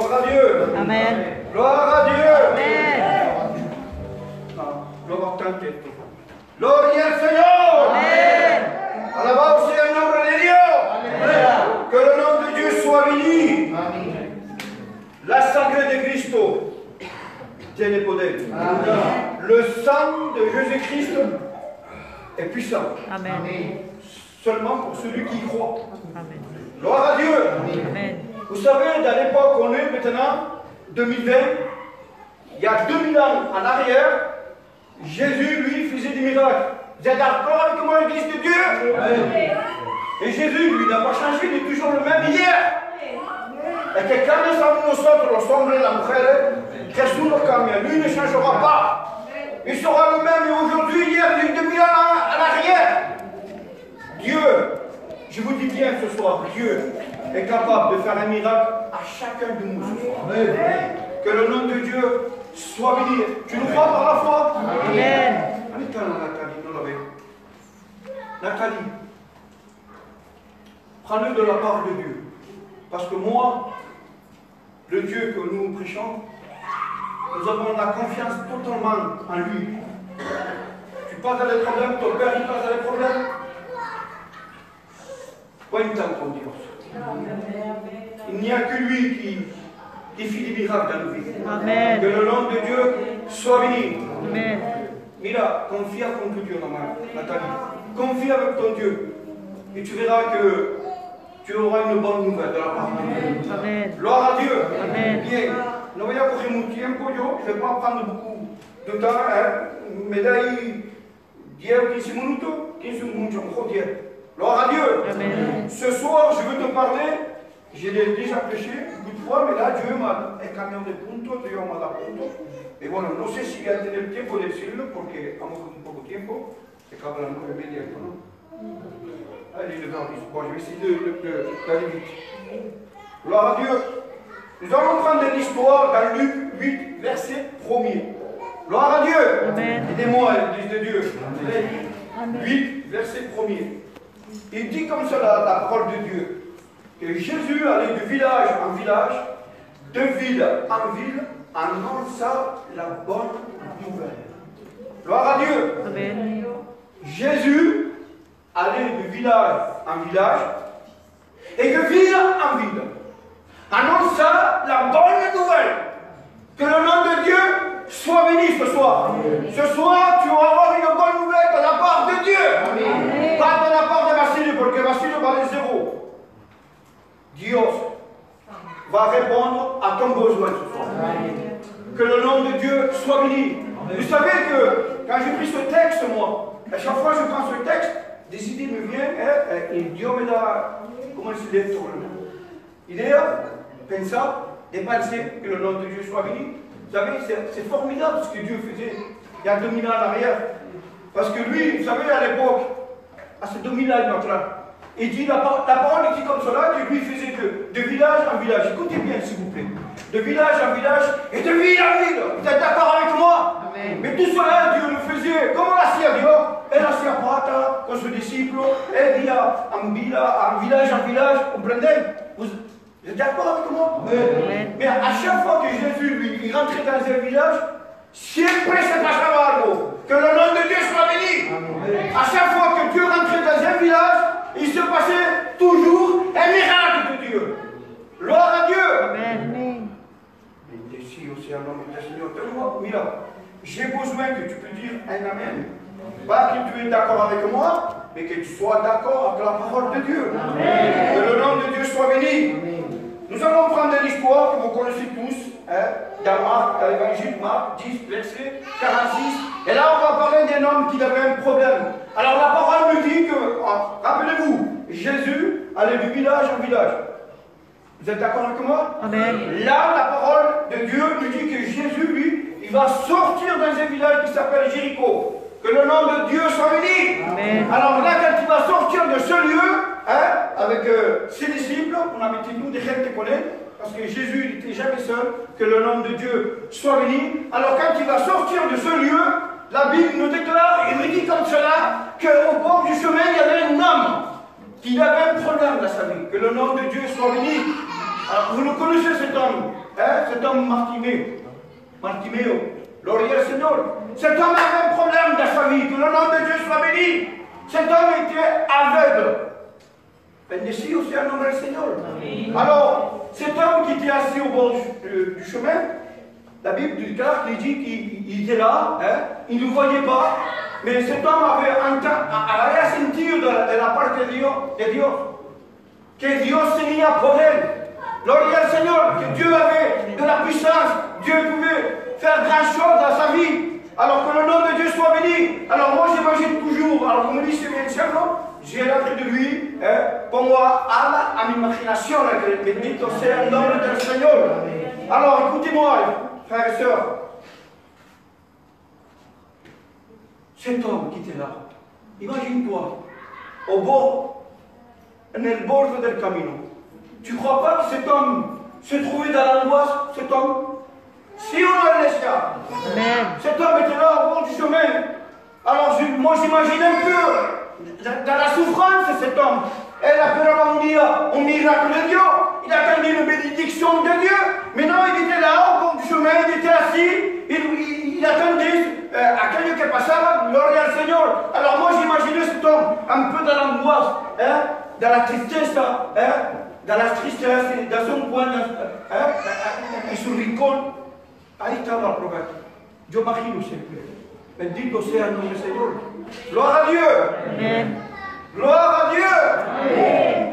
Gloire à Dieu. Amen. Gloire à Dieu. Amen. Gloire a tanto. Gloria al Señor. Amen. Alabado sea el nombre de Dios. Que le nom de Dieu soit béni. La sangre de Cristo tiene poder. Le sang de Jésus-Christ est puissant. Amen. Seulement pour celui qui croit. Amen. Gloire à Dieu. Amen. Vous savez, dans l'époque qu'on est maintenant, deux mille vingt, il y a deux mille ans en arrière, Jésus, lui, faisait des miracles. Vous êtes d'accord avec moi, l'Église de Dieu? Amen. Et Jésus, lui, n'a pas changé, il est toujours le même hier. Et que quand nous sommes nosotros, los hombres et la mujer, Jésus ne cambia, lui ne changera pas. Il sera le même aujourd'hui, hier, il y a deux mille ans en arrière. Dieu, je vous dis bien ce soir, Dieu est capable de faire un miracle à chacun de nous ce soir. Amen. Que le nom de Dieu soit béni. Tu nous crois par la foi? Amen. Nathalie, nous l'avons. Nathalie, prends-le de la part de Dieu. Parce que moi, le Dieu que nous prêchons, nous avons la confiance totalement en lui. Tu passes dans les problèmes, ton père il passe dans les problèmes. Cuenta con Dios. Il n'y a que lui qui, qui fait des miracles dans nos vies. Amen. Que le nom de Dieu soit béni. Amen. Mira, confie en ton Dieu, Nathalie. Confie avec ton Dieu. Et tu verras que tu auras une bonne nouvelle de la part de Dieu. Amen. Gloire à Dieu. Amen. Bien. No voy a coger mucho tiempo yo, je ne vais pas prendre beaucoup de temps, hein. Me dais diez ou quinze minutos, quinze minutos, mejor diez. Gloire à Dieu. Amen. Ce soir, je veux te parler, je l'ai déjà prêché beaucoup de fois, mais là, Dieu m'a un camion de puntos, Dios m'a dado puntos. Et bueno, no sé si voy a tener tiempo de decirlo, porque vamos con un poco tiempo, se acaba a las nueve y media, ¿no? Allez, le verre, bon, je vais essayer d'aller vite. Gloire à Dieu. Nous allons prendre l'histoire dans Luc huit, verset premier. Gloire à Dieu. Amen. Aidez-moi, l'Église de Dieu. Amen. huit, verset premier. Il dit comme cela, la parole de Dieu, que Jésus allait de village en village, de ville en ville, annonça la bonne nouvelle. Gloire à Dieu. Amen. Jésus allait de village en village et de ville en ville. Annonça la bonne nouvelle. Que le nom de Dieu soit béni ce soir. Ce soir, tu vas avoir une bonne nouvelle de la part de Dieu. Amen. Pas de la part de Vasile, parce que Vasile va les zéro. Dios va répondre à ton besoin ce soir. Amen. Que le nom de Dieu soit béni. Amen. Vous savez que quand j'ai pris ce texte, moi, à chaque fois que je prends ce texte, des idées me viennent et, et Dieu me da, comment se dit, idea, pensa, de penser que le nom de Dieu soit béni. Vous savez, c'est formidable ce que Dieu faisait il y a deux mille ans en arrière. Parce que lui, vous savez, à l'époque, à ces deux mille ans, il dit, la, la parole dit comme cela, que lui faisait de, de village en village. Écoutez bien, s'il vous plaît. De village en village et de ville en ville. Vous êtes d'accord avec moi? Amen. Mais tout cela, Dieu le faisait. Comment hacía Dios? Él hacía pata con sus discípulos. Él iba en, villa, en village en village. Comprenez? Vous, vous êtes d'accord avec moi? Amen. Mais à chaque fois que Jésus lui, il rentrait dans un village, siempre se pasaba algo. Que le nom de Dieu soit béni. Amen. À chaque fois que Dieu rentrait dans un village, il se passait toujours un miracle de Dieu. Gloire à Dieu. Amen. Bendecido sea el nombre del Señor. Mira, j'ai besoin que tu peux dire un amen. Pas que tu es d'accord avec moi, mais que tu sois d'accord avec la parole de Dieu. Amen. Que le nom de Dieu soit béni. Amen. Nous allons prendre l'histoire que vous connaissez tous, hein, dans Marc, dans l'évangile Marc dix, verset quarante-six. Et là, on va parler d'un homme qui avait un problème. Alors la parole nous dit que, oh, rappelez-vous, Jésus allait du village en village. Vous êtes d'accord avec moi? Amen. Là, la parole de Dieu nous dit que Jésus, lui, il va sortir dans un village qui s'appelle Jéricho. Que le nom de Dieu soit béni. Amen. Alors là, quand il va sortir de ce lieu, hein, avec euh, ses disciples, on a mis nous des gens qui connaissent, parce que Jésus n'était jamais seul, que le nom de Dieu soit béni. Alors quand il va sortir de ce lieu, la Bible nous déclare, et nous dit comme cela, qu'au bord du chemin, il y avait un homme qui avait un problème dans sa vie. Que le nom de Dieu soit béni. Alors, vous le connaissez cet homme, hein? homme Bartiméo. Bartiméo. Gloria al Seigneur. Cet homme avait un problème dans sa vie. Que le nom de Dieu soit béni. Cet homme était aveugle. Bendeci aussi le nom du Seigneur. Alors, cet homme qui était assis au bord du, du chemin, la Bible du cas, il dit qu'il était là, hein, il ne voyait pas, mais cet homme avait, avait senti de, de la part de Dieu, de Dieu que Dieu tenait pour elle. Gloria al Seigneur, que Dieu avait de la puissance, Dieu pouvait faire grand chose dans sa vie. Alors que le nom de Dieu soit béni. Alors moi j'imagine toujours, alors comme dit c'est bien cher, non? J'ai l'entrée de lui, hein, pongo ala a mi imaginación, que bendito sea el nombre del Seigneur. Alors écoutez-moi, frères et sœurs. Cet homme qui était là, imagine-toi, au bord, en el borde del camino. Tu ne crois pas que cet homme se trouvait dans l'angoisse, cet homme? Si on a laissé, cet homme était là au bord du chemin. Alors je, moi j'imagine un peu dans, dans la souffrance de cet homme. Elle a peur un dia, un miracle de Dieu. Il attendait une bénédiction de Dieu. Maintenant il était là au bord du chemin, il était assis, il, il, il attendait euh, à quelqu'un qui passait, gloria al Seigneur. Alors moi j'imaginais cet homme un peu dans l'angoisse, hein, dans la tristesse, hein, dans la tristesse, dans son coin, hein, sur le rincon. Ahí estaba el profeta. Yo imagino siempre. Bendito sea el nombre del Señor. Gloire à Dieu. Amen. Gloire à Dieu. Amen.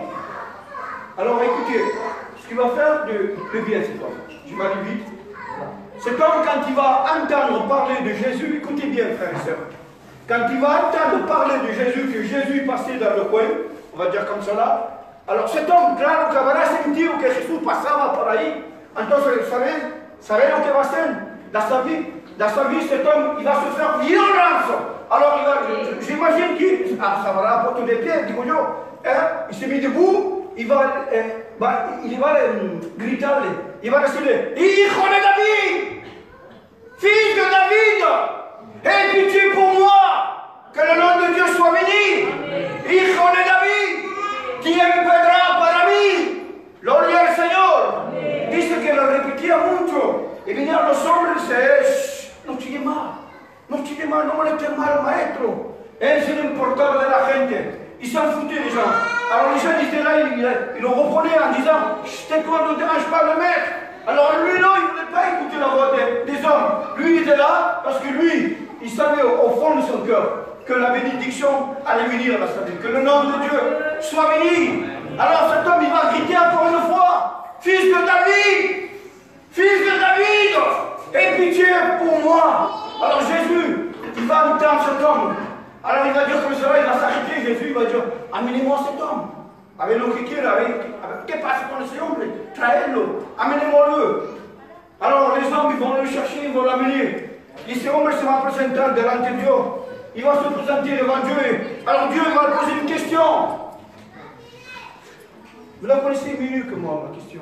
Alors écoutez, ce qu'il va faire de, de bien cet homme. Je vais aller vite. Cet homme, quand il va entendre parler de Jésus, écoutez bien, frères et sœurs. Quand il va entendre parler de Jésus, que Jésus passait dans le coin, on va dire comme cela. Alors cet homme, claro, que habrá sentido que Jesús pasaba por ahí. Entonces, ¿sabes? ¿Sabez lo que va a hacer dans sa vie? Dans sa vie, cet homme, il va se faire violence. Alors, j'imagine qu'il ah, ça va rapporter des pieds, digo yo. Hein? Il s'est mis debout, il va, eh, va, il va eh, gritarle, il va decirle, Hijo de David, fils de David, aie pitié pour moi, que le nom de Dieu soit béni. Hijo de David, ¿quién vendrá para mí? Gloria al Señor. Dice que lo repetía mucho. Y venían los hombres y dice, no chille más, no chille más, no molestes más al maestro. Él se le importaba de la gente. Il s'en foutait des gens. Alors les gens étaient là, ils le reprenaient en disant, tais-toi, ne dérange pas le maître. Alors lui, non, il ne voulait pas écouter la voix des, des hommes. Lui, il était là parce que lui, il savait au, au fond de son cœur que la bénédiction allait venir dans sa vie, que le nom de Dieu soit béni. Alors cet homme, il va griter encore une fois, fils de David, fils de David, aie pitié pour moi. Alors Jésus, il va entendre cet homme. Alors il va dire comme cela, il va s'arrêter, Jésus, il va dire, amenez-moi cet homme. Avec lo que quiera, avec, avec, ¿qué pasa con ese hombre? Traedlo, amenez-moi-le. Alors les hommes, ils vont le chercher, ils vont l'amener. Et ce homme se va présenter devant Dieu. Il va se présenter devant Dieu. Alors Dieu va lui poser une question. Vous la connaissez mieux que moi, la question.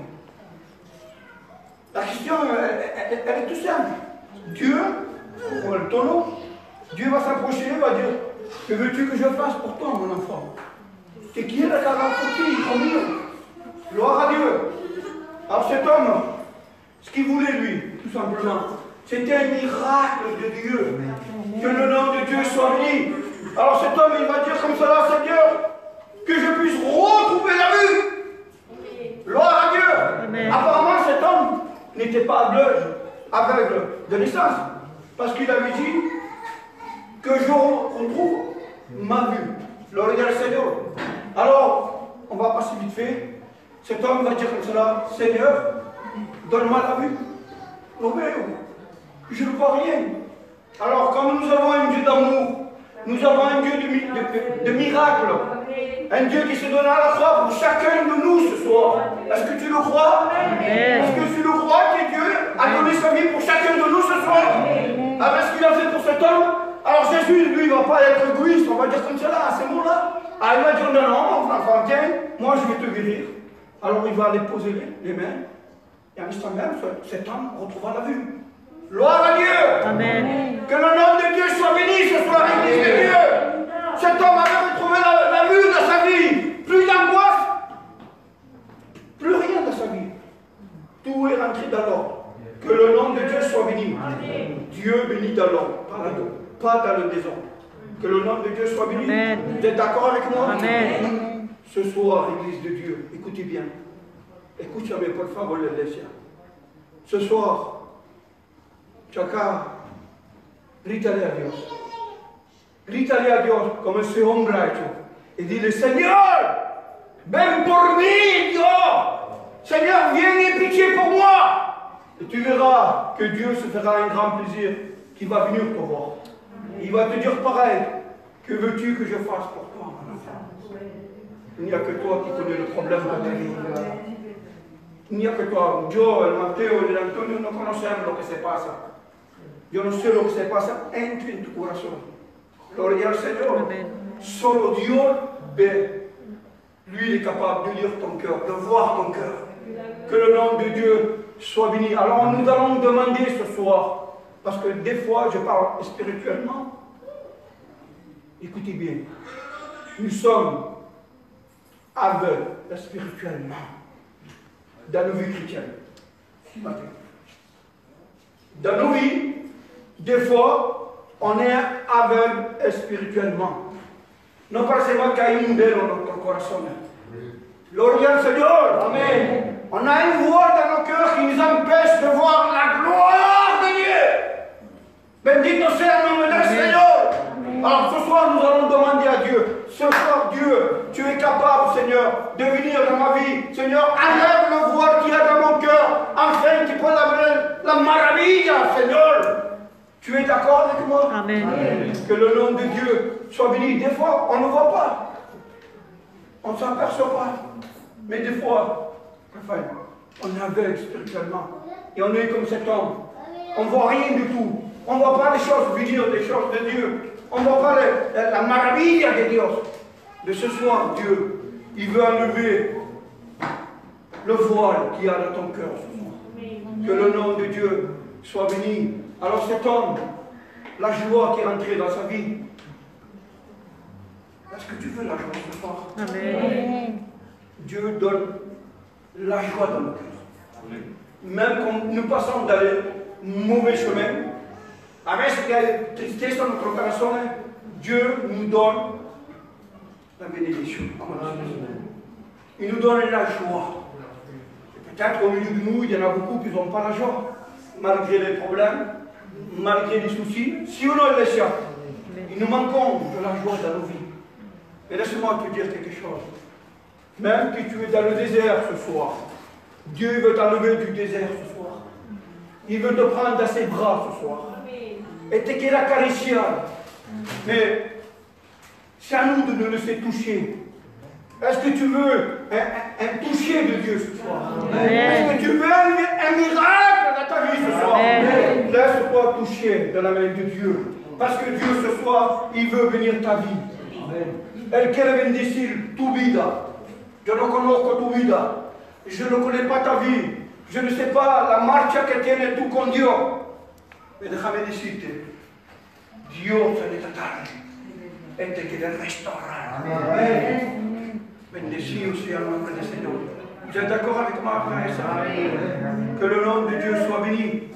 La question, elle, elle, elle est tout simple. Dieu, comme le tonneau, Dieu va s'approcher et va dire, que veux-tu que je fasse pour toi, mon enfant? Que quiera que haga por ti, hijo mío. Gloire à Dieu. Alors cet homme, ce qu'il voulait lui, tout simplement, c'était un miracle de Dieu. Que le nom de Dieu soit béni. Alors cet homme, il va dire comme cela, Seigneur, que je puisse retrouver la vue. Gloire à Dieu. Amen. Apparemment, cet homme n'était pas aveugle, aveugle de naissance, parce qu'il avait dit que je retrouve ma vue. Gloria al Seigneur. Alors, on va passer vite fait. Cet homme va dire comme cela, Seigneur, donne-moi la vue. Non mais, je ne vois rien. Alors, comme nous avons un Dieu d'amour, nous avons un Dieu de, de, de, de miracle, un Dieu qui se donne à la croix pour chacun de nous ce soir. Est-ce que tu le crois? Est-ce que tu le crois que Dieu a donné sa vie pour chacun de nous ce soir? Alors, ce qu'il a fait pour cet homme? Alors Jésus, lui, il ne va pas être égoïste, on va dire comme cela, à ces mots-là. Ah, il va dire non, non, mon enfant, tiens, moi je vais te guérir. Alors il va aller poser les, les mains, et en instant même, cet homme retrouvera la vue. Gloire à Dieu. Amen. Que le nom de Dieu soit béni ce soir, l'Église de Dieu. Cet homme avait retrouvé la, la vue dans sa vie. Plus d'angoisse, plus rien dans sa vie. Tout est rentré dans l'ordre. Que le nom de Dieu soit béni. Dieu bénit dans l'homme, pas dans le désordre. Que le nom de Dieu soit béni. Amen. Vous êtes d'accord avec moi? Amen. Ce soir, Église de Dieu, écoutez bien. Escúchame, por favor, la iglesia. Ce soir, Chaka, grítale a Dios. Grítale a Dios como ese hombre ha hecho. Y dile, Señor, ven por mí, Dios. Seigneur, viens et pitié pour moi. Et tu verras que Dieu se fera un grand plaisir qui va venir te voir. Il va te dire pareil. Que veux-tu que je fasse pour toi, mon enfant? Il n'y a que toi qui connais le problème de ta vie. Il n'y a que toi. Yo, el Mateo, el Antonio no conocemos lo que se pasa. Yo no sé lo que se pasa entre en tu corazón. Gloria al Señor. Solo Dios ve. Lui, il est capable de lire ton cœur, de voir ton cœur. Que le nom de Dieu soit béni. Alors nous allons demander ce soir, parce que des fois je parle spirituellement. Écoutez bien, nous sommes aveugles spirituellement dans nos vies chrétiennes. Dans nos vies, des fois, on est aveugle spirituellement. No parecemos que hay un velo en nuestro corazón. Gloria al Señor. Amén. On a une voix dans nos cœurs qui nous empêche de voir la gloire de Dieu. Bendito sea el nombre del Señor. Alors ce soir, nous allons demander à Dieu. Ce soir, Dieu, tu es capable, Seigneur, de venir dans ma vie. Seigneur, enlève le voile qu'il y a dans mon cœur, afin qu'il puisse amener la maravilla, Seigneur. Tu es d'accord avec moi? Amen. Que le nom de Dieu soit béni. Des fois, on ne voit pas. On ne s'aperçoit pas. Mais des fois, enfin, on est aveugle spirituellement. Et on est comme cet homme. On ne voit rien du tout. On ne voit pas les choses venir, des choses de Dieu. On ne voit pas les, la, la maravilla de Dieu. De ce soir, Dieu, il veut enlever le voile qu'il y a dans ton cœur ce soir. Que le nom de Dieu soit béni. Alors cet homme, la joie qui est entrée dans sa vie, est-ce que tu veux la joie ce soir? Amen. Dieu donne la joie dans le cœur. Même quand nous passons dans les mauvais chemins, avec ce qu'il y a de tristesse dans notre corazon, Dieu nous donne la bénédiction. Il nous donne la joie. Peut-être qu'au milieu de nous, il y en a beaucoup qui n'ont pas la joie, malgré les problèmes, malgré les soucis. Si on a les chiens, il nous manquons de la joie dans nos vies. Et laisse-moi te dire quelque chose. Même que tu es dans le désert ce soir, Dieu veut t'enlever du désert ce soir. Il veut te prendre dans ses bras ce soir. Et te quiere acariciar. Mais c'est à nous de nous laisser toucher. Est-ce que tu veux un, un, un toucher de Dieu ce soir? Est-ce que tu veux un, un miracle dans ta vie ce soir? Laisse-toi toucher dans la main de Dieu. Parce que Dieu ce soir, il veut bénir ta vie. Él quiere bendecir tu vida. Yo no conozco tu vida. Je ne connais pas ta vie. Je ne sais pas la marcha que tienes tú con Dios. Mais déjame decirte, Dios en esta tarde, Él te quiere restaurar. Amén. Bendecido sea el nombre del Señor. Vous êtes d'accord avec moi, frère et sœur? Que le nom de Dieu soit béni.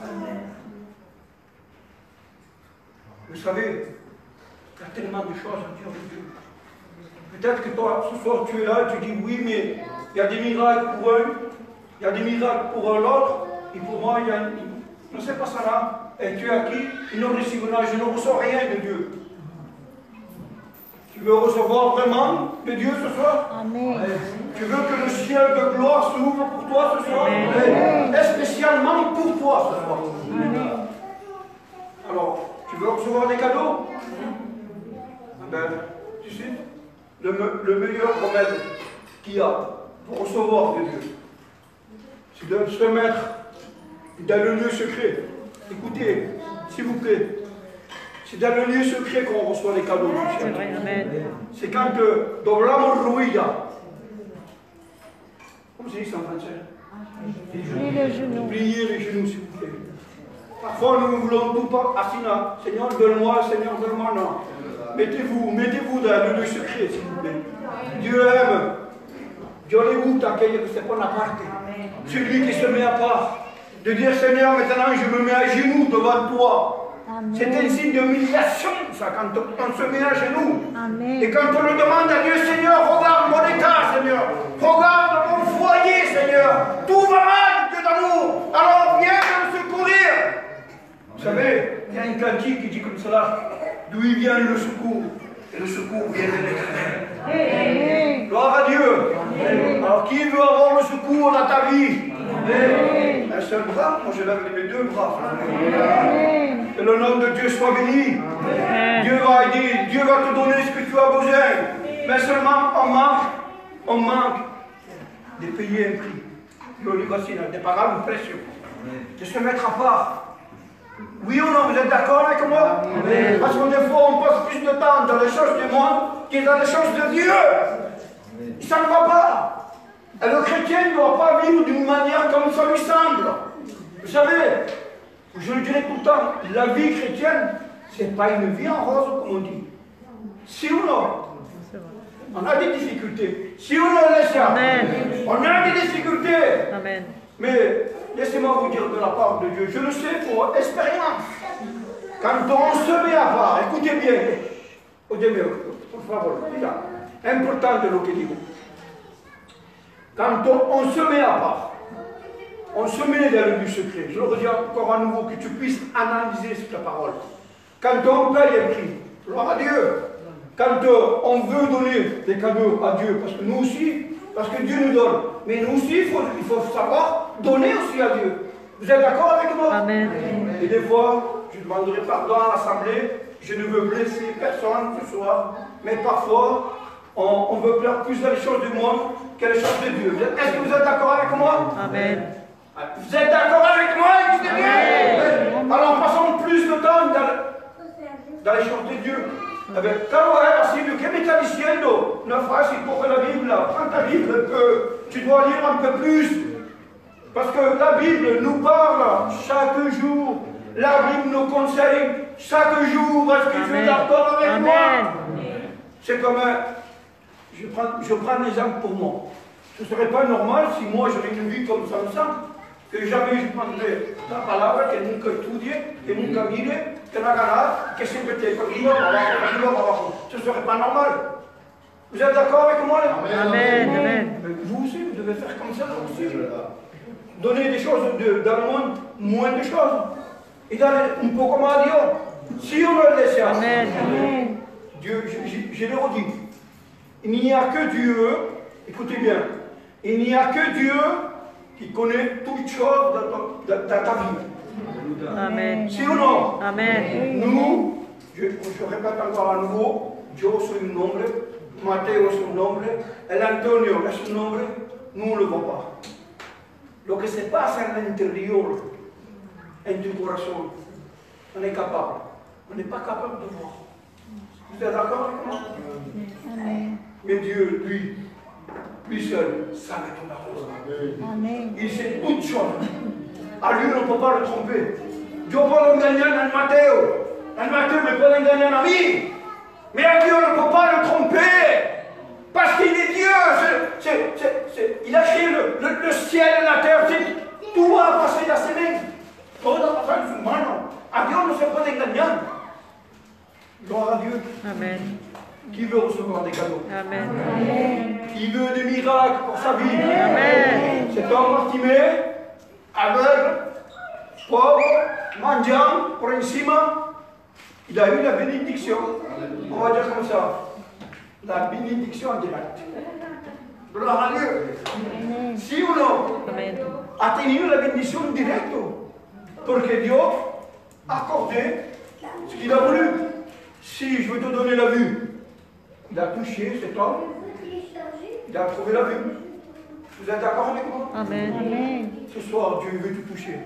Vous savez, il y a tellement de choses à dire de Dieu. Peut-être que toi, ce soir, tu es là, tu dis oui, mais il y a des miracles pour un, il y a des miracles pour l'autre, et pour moi, il y a une... Je ne sais pas ça là. Et tu es acquis, il ne recevra, je ne reçois rien de Dieu. Tu veux recevoir vraiment de Dieu ce soir? Amen. Tu veux que le ciel de gloire s'ouvre pour toi ce soir? Amen. Et spécialement pour toi ce soir. Amen. Alors, tu veux recevoir des cadeaux? Ben, tu sais, le, le meilleur remède qu'il y a pour recevoir de Dieu, c'est de se mettre dans le lieu secret. Écoutez, s'il vous plaît, c'est dans le lieu secret qu'on reçoit les cadeaux du ciel. C'est quand euh, doblamos rodilla. Comment c'est dit ça en français? Plier les genoux. Plier les genoux, s'il vous plaît. Parfois, nous voulons tout pas assis là. Seigneur, donne-moi, Seigneur, donne-moi, non. Mettez-vous, mettez-vous dans le lieu secret, s'il vous plaît. Dieu aime. Dieu les goûte à aquellos que se pone aparte. Celui qui se met à part. de dire Seigneur, maintenant je me mets à genoux devant toi. C'est un signe d'humiliation, ça, quand on se met à genoux. Amen. Et quand on le demande à Dieu, Seigneur, regarde mon état, Seigneur. Regarde mon foyer, Seigneur. Tout va mal, Dieu d'amour. Alors viens me secourir. Vous savez, il y a un cantique qui dit comme cela, d'où il vient le secours. Et le secours vient de l'Éternel. Gloire à Dieu. Amen. Alors qui veut avoir le secours dans ta vie? Amen. Un seul bras, moi je lève mes deux bras. Amen. Que le nom de Dieu soit béni. Amen. Dieu va aider, Dieu va te donner ce que tu as besoin. Mais seulement on manque, on manque de payer un prix. Des paroles précieuses. De se mettre à part. Oui ou non, vous êtes d'accord avec moi? Amen. Parce que des fois on passe plus de temps dans les choses du monde que dans les choses de Dieu. Amen. Ça ne va pas. Et le chrétien ne doit pas vivre d'une manière comme ça lui semble. Vous savez, je le dirai tout le temps, la vie chrétienne, ce n'est pas une vie en rose comme on dit. Si ou non, on a des difficultés. Si ou non, laissez. On a des difficultés. Amen. Mais laissez-moi vous dire de la part de Dieu, je le sais pour expérience. Quand on se met à part, écoutez bien, au début, por favor, déjà, important de lo que digo. Quand on, on se met à part, on se met dans le but secret, je le redis encore à nouveau, que tu puisses analyser cette parole. Quand on paye un prix, gloire à Dieu. Quand euh, on veut donner des cadeaux à Dieu, parce que nous aussi, parce que Dieu nous donne, mais nous aussi, il faut, il faut savoir donner aussi à Dieu. Vous êtes d'accord avec moi? Amen. Et des fois, je demanderai pardon à l'Assemblée, je ne veux blesser personne ce soir, mais parfois, on, on veut faire plus dans les choses du monde que les choses de Dieu. Est-ce que vous êtes d'accord avec moi? Amen. Vous êtes d'accord avec moi? Écoutez bien. Alors passons plus de temps dans, dans les choses de Dieu. Eh bien, quand on est assis, que me está diciendo? Una frase pour la Bible, prends ta Bible, que tu dois lire un peu plus. Parce que la Bible nous parle chaque jour. La Bible nous conseille chaque jour. Est-ce que tu es d'accord avec Amen. Moi? C'est comme un... Je prends, je prends un exemple pour moi. Ce ne serait pas normal si moi j'avais une vie comme ça, que jamais je prendrais la parole, que nunca estudie, que nunca mire, que n'haga nada, que siempre te arriba, abajo, arriba, abajo. Ce ne serait pas normal. Vous êtes d'accord avec moi? Amen. Amen. Vous aussi, vous devez faire comme ça aussi. Donner des choses de, dans le monde, moins de choses. Et dans un peu comme à Dieu. Si on le laisse, Amen. Dieu, je, je, je le redis. Il n'y a que Dieu, écoutez bien, il n'y a que Dieu qui connaît toutes choses dans, dans, dans ta vie. Amen. Si ou non? Amen. Nous, je, je répète encore à nouveau, Dieu est un nombre, Matteo est un nombre, et Antonio est un nombre, nous ne le voyons pas. Ce qui se passe à l'intérieur, en tu corazon, on est capable. On n'est pas capable de voir. Vous êtes d'accord avec moi? Amen. Mais Dieu, lui, lui seul, savait toute la chose. Amen. Il sait toutes choses. À lui, on ne peut pas le tromper. Dieu peut l'engager dans le Matteo. Dans le Matteo, mais peut l'engager dans la vie. Mais à Dieu, on ne peut pas le tromper. Parce qu'il est Dieu. C'est, c'est, c'est, c'est, il a créé le, le, le ciel et la terre. Tout a passé dans ses mains. Tout a passé dans ses mains. À Dieu, on ne se peut pas engager. Gloire à Dieu. Amen. Qui veut recevoir des cadeaux? Amen. Amen. Qui veut des miracles pour sa vie? Amen. Cet homme estimé, aveugle, pauvre, mendiant, pour encima, il a eu la bénédiction. On va dire comme ça. La bénédiction directe. Gloire à Dieu. Amen. Si ou non? Amen. A tenu la bénédiction directe. Parce que Dieu a accordé ce qu'il a voulu. Si je veux te donner la vue, il a touché cet homme, il a trouvé la vue. Vous êtes d'accord avec moi? Amen. Amen. Ce soir, Dieu veut te toucher.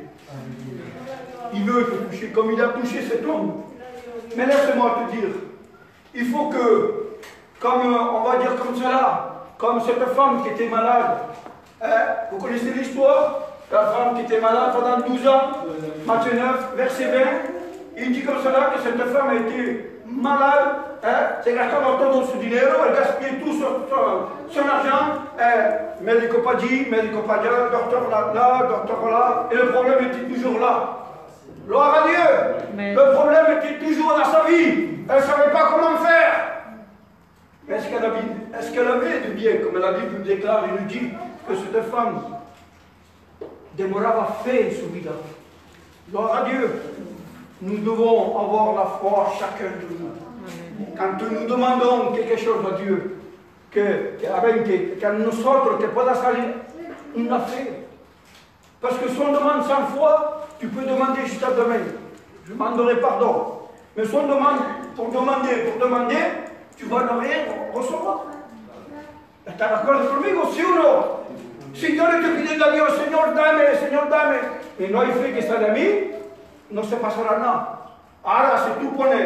Il veut te toucher comme il a touché cet homme. Mais laisse-moi te dire, il faut que, comme on va dire comme cela, comme cette femme qui était malade, hein, vous connaissez l'histoire? La femme qui était malade pendant douze ans, Matthieu neuf, verset vingt, il dit comme cela que cette femme a été malade, hein, se gastaba todo su dinero, elle gaspillait tout son, son, son argent, hein, médico pas dit, médico pas là, docteur là, là, docteur là, et le problème était toujours là. Gloire à Dieu. Mais... le problème était toujours dans sa vie. Elle ne savait pas comment faire. Mais est-ce qu'elle avait, est-ce qu'elle avait de bien, comme la Bible nous déclare et nous dit que cette femme demeurava fe in sua vida. Gloire à Dieu. Nous devons avoir la foi chacun de nous. Quand nous demandons quelque chose à Dieu, que, que, que nosotros que pueda salir una fe. Parce que si on demande sans foi, tu peux demander juste à demain. Je demanderai pardon. Mais si on demande pour demander, pour demander, tu vas ne rien recevoir. ¿Estás de acuerdo conmigo? ¿Sí o no? Si yo le estoy pidiendo a Dios, Señor, dame, Señor, dame, y no hay fe que sale de mí, no se pasará nada. Ahora, si tú pones,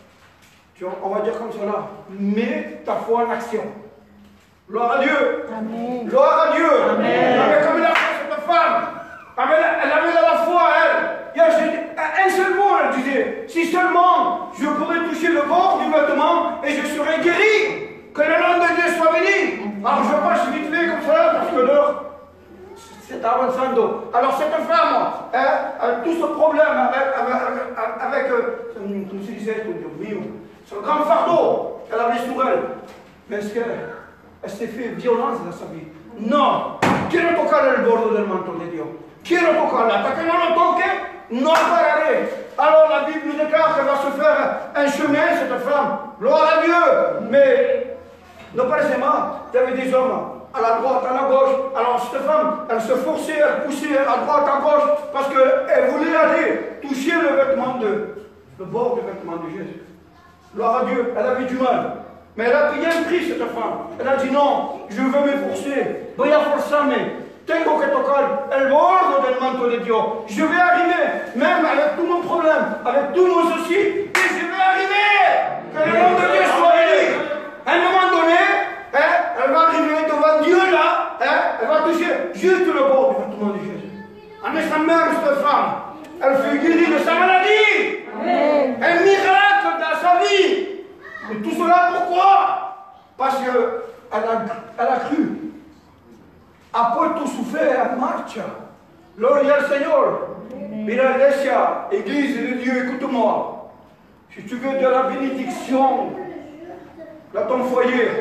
on va dire comme cela, mets ta foi en action. Gloire à Dieu. Amen. Gloire à Dieu. Amen. Avec comme il a fait cette femme, elle avait de la foi, elle. Il y a un seul mot, elle disait, si seulement je pourrais toucher le bord du vêtement et je serais guéri. Que le nom de Dieu soit béni. Alors je passe vite fait comme ça parce que l'heure c'est avançando. Alors cette femme, hein, tout ce problème avec, avec, avec euh, comment se disait, ce grand fardeau qu'elle avait sur elle, mais est-ce qu'elle s'est fait violence dans sa vie? No. Quiero tocar el borde del manto de Dios. Quiero tocarla. Hasta que no lo toque, no pararé. Alors la Bible nous déclare qu'elle va se faire un chemin, cette femme. Gloire à Dieu. Mais non pas seulement, il y avait des hommes à la droite, à la gauche. Alors cette femme, elle se forçait, elle poussait à droite, à gauche, parce qu'elle voulait aller toucher le vêtement de, le bord du vêtement de Jésus. Gloire à Dieu, elle avait du mal. Mais elle a bien pris cette femme. Elle a dit non, je veux me forcer. Voy a forzarme. Tengo que tocar el borde del manto de Dios. Je vais arriver, même avec tout mon problème, avec tous nos soucis, et je vais arriver. Que le nom de Dieu soit béni. À un moment donné, hein, elle va arriver devant Dieu là, hein, elle va toucher juste le bord du vêtement de Jésus. En instant même, cette femme, elle fut guérie de sa maladie. Amen. Un miracle dans sa vie. Et tout cela pourquoi? Parce qu'elle a, elle a cru. Ha puesto su fe en marcha. Gloria al Señor. Mira, iglesia, église de Dieu, écoute-moi. Si tu veux de la bénédiction dans ton foyer,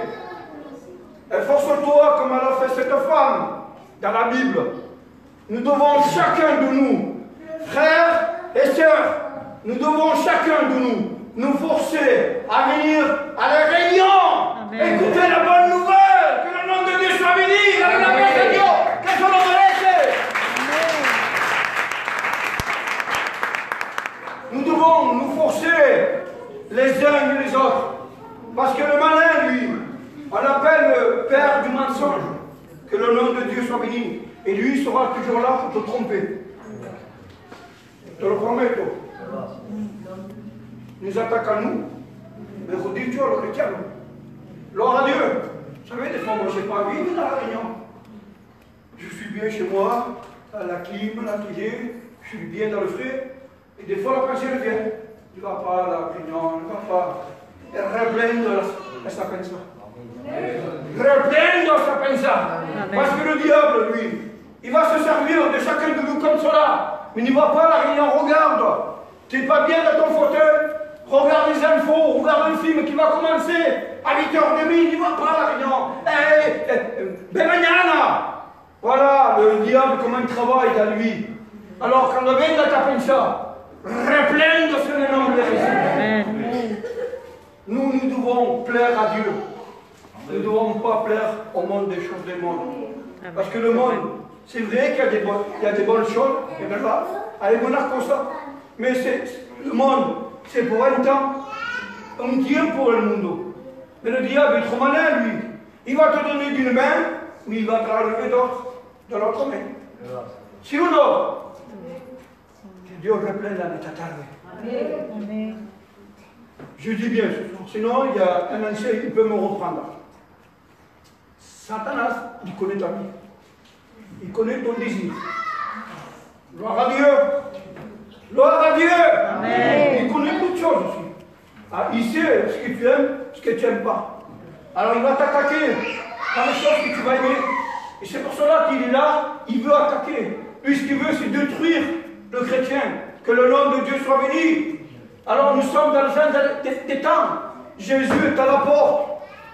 efforce-toi comme elle a fait cette femme dans la Bible. Nous devons chacun de nous, frères et sœurs, nous devons chacun de nous nous forcer à venir à la réunion. Amen. Écoutez la bonne nouvelle, que le nom de Dieu soit béni, avec la grâce de Dieu, que son nom reste. Nous devons nous forcer les uns et les autres, parce que le malin, lui, on l'appelle le père du mensonge, que le nom de Dieu soit béni, et lui sera toujours là pour te tromper. Je te le promets, toi. Nous attaque à nous, mais vous dites Dieu le chrétien. Gloire à Dieu. Vous savez, des fois, moi, je n'ai pas envie dans la réunion. Je suis bien chez moi, à la clim, la télé, je suis bien dans le frais, et des fois, la pensée vient. Tu ne vas pas à la réunion, tu ne vas pas. Et reprendre esta pensa. Reprendre esta pensa. Parce que le diable, lui, il va se servir de chacun de nous comme cela. Mais il ne va pas à la réunion, regarde. Tu n'es pas bien dans ton fauteuil. Regarde les infos, regarde le film qui va commencer à huit heures trente, il ne va pas à la réunion. Eh, eh, ben mañana. Voilà, le diable, comment il travaille dans lui. Alors, quand on vient à ta pensa, reprendre sur le nom de Jésus. Nous, nous devons plaire à Dieu. Nous ne devons pas plaire au monde des choses du monde. Parce que le monde, c'est vrai qu'il y a des bonnes, il y a des bonnes choses, il y en a, avec mon art comme ça. Mais c'est, le monde, c'est pour un temps, un tiempo pour le monde. Mais le diable est trop malin, lui. Il va te donner d'une main, mais il va te l'enlever de l'autre main. Si ou non? Que Dieu reprenne la métatarde. Amen. Je dis bien ce soir, sinon il y a un ancien qui peut me reprendre. Satanas, il connaît ta vie. Il connaît ton désir. Gloire à Dieu. Gloire à Dieu. Amen. Il connaît toutes choses aussi. Ah, il sait ce que tu aimes, ce que tu n'aimes pas. Alors il va t'attaquer par les choses que tu vas aimer. Et c'est pour cela qu'il est là, il veut attaquer. Lui, ce qu'il veut, c'est détruire le chrétien. Que le nom de Dieu soit béni. Alors nous sommes dans le fin des, des temps. Jésus est à la porte.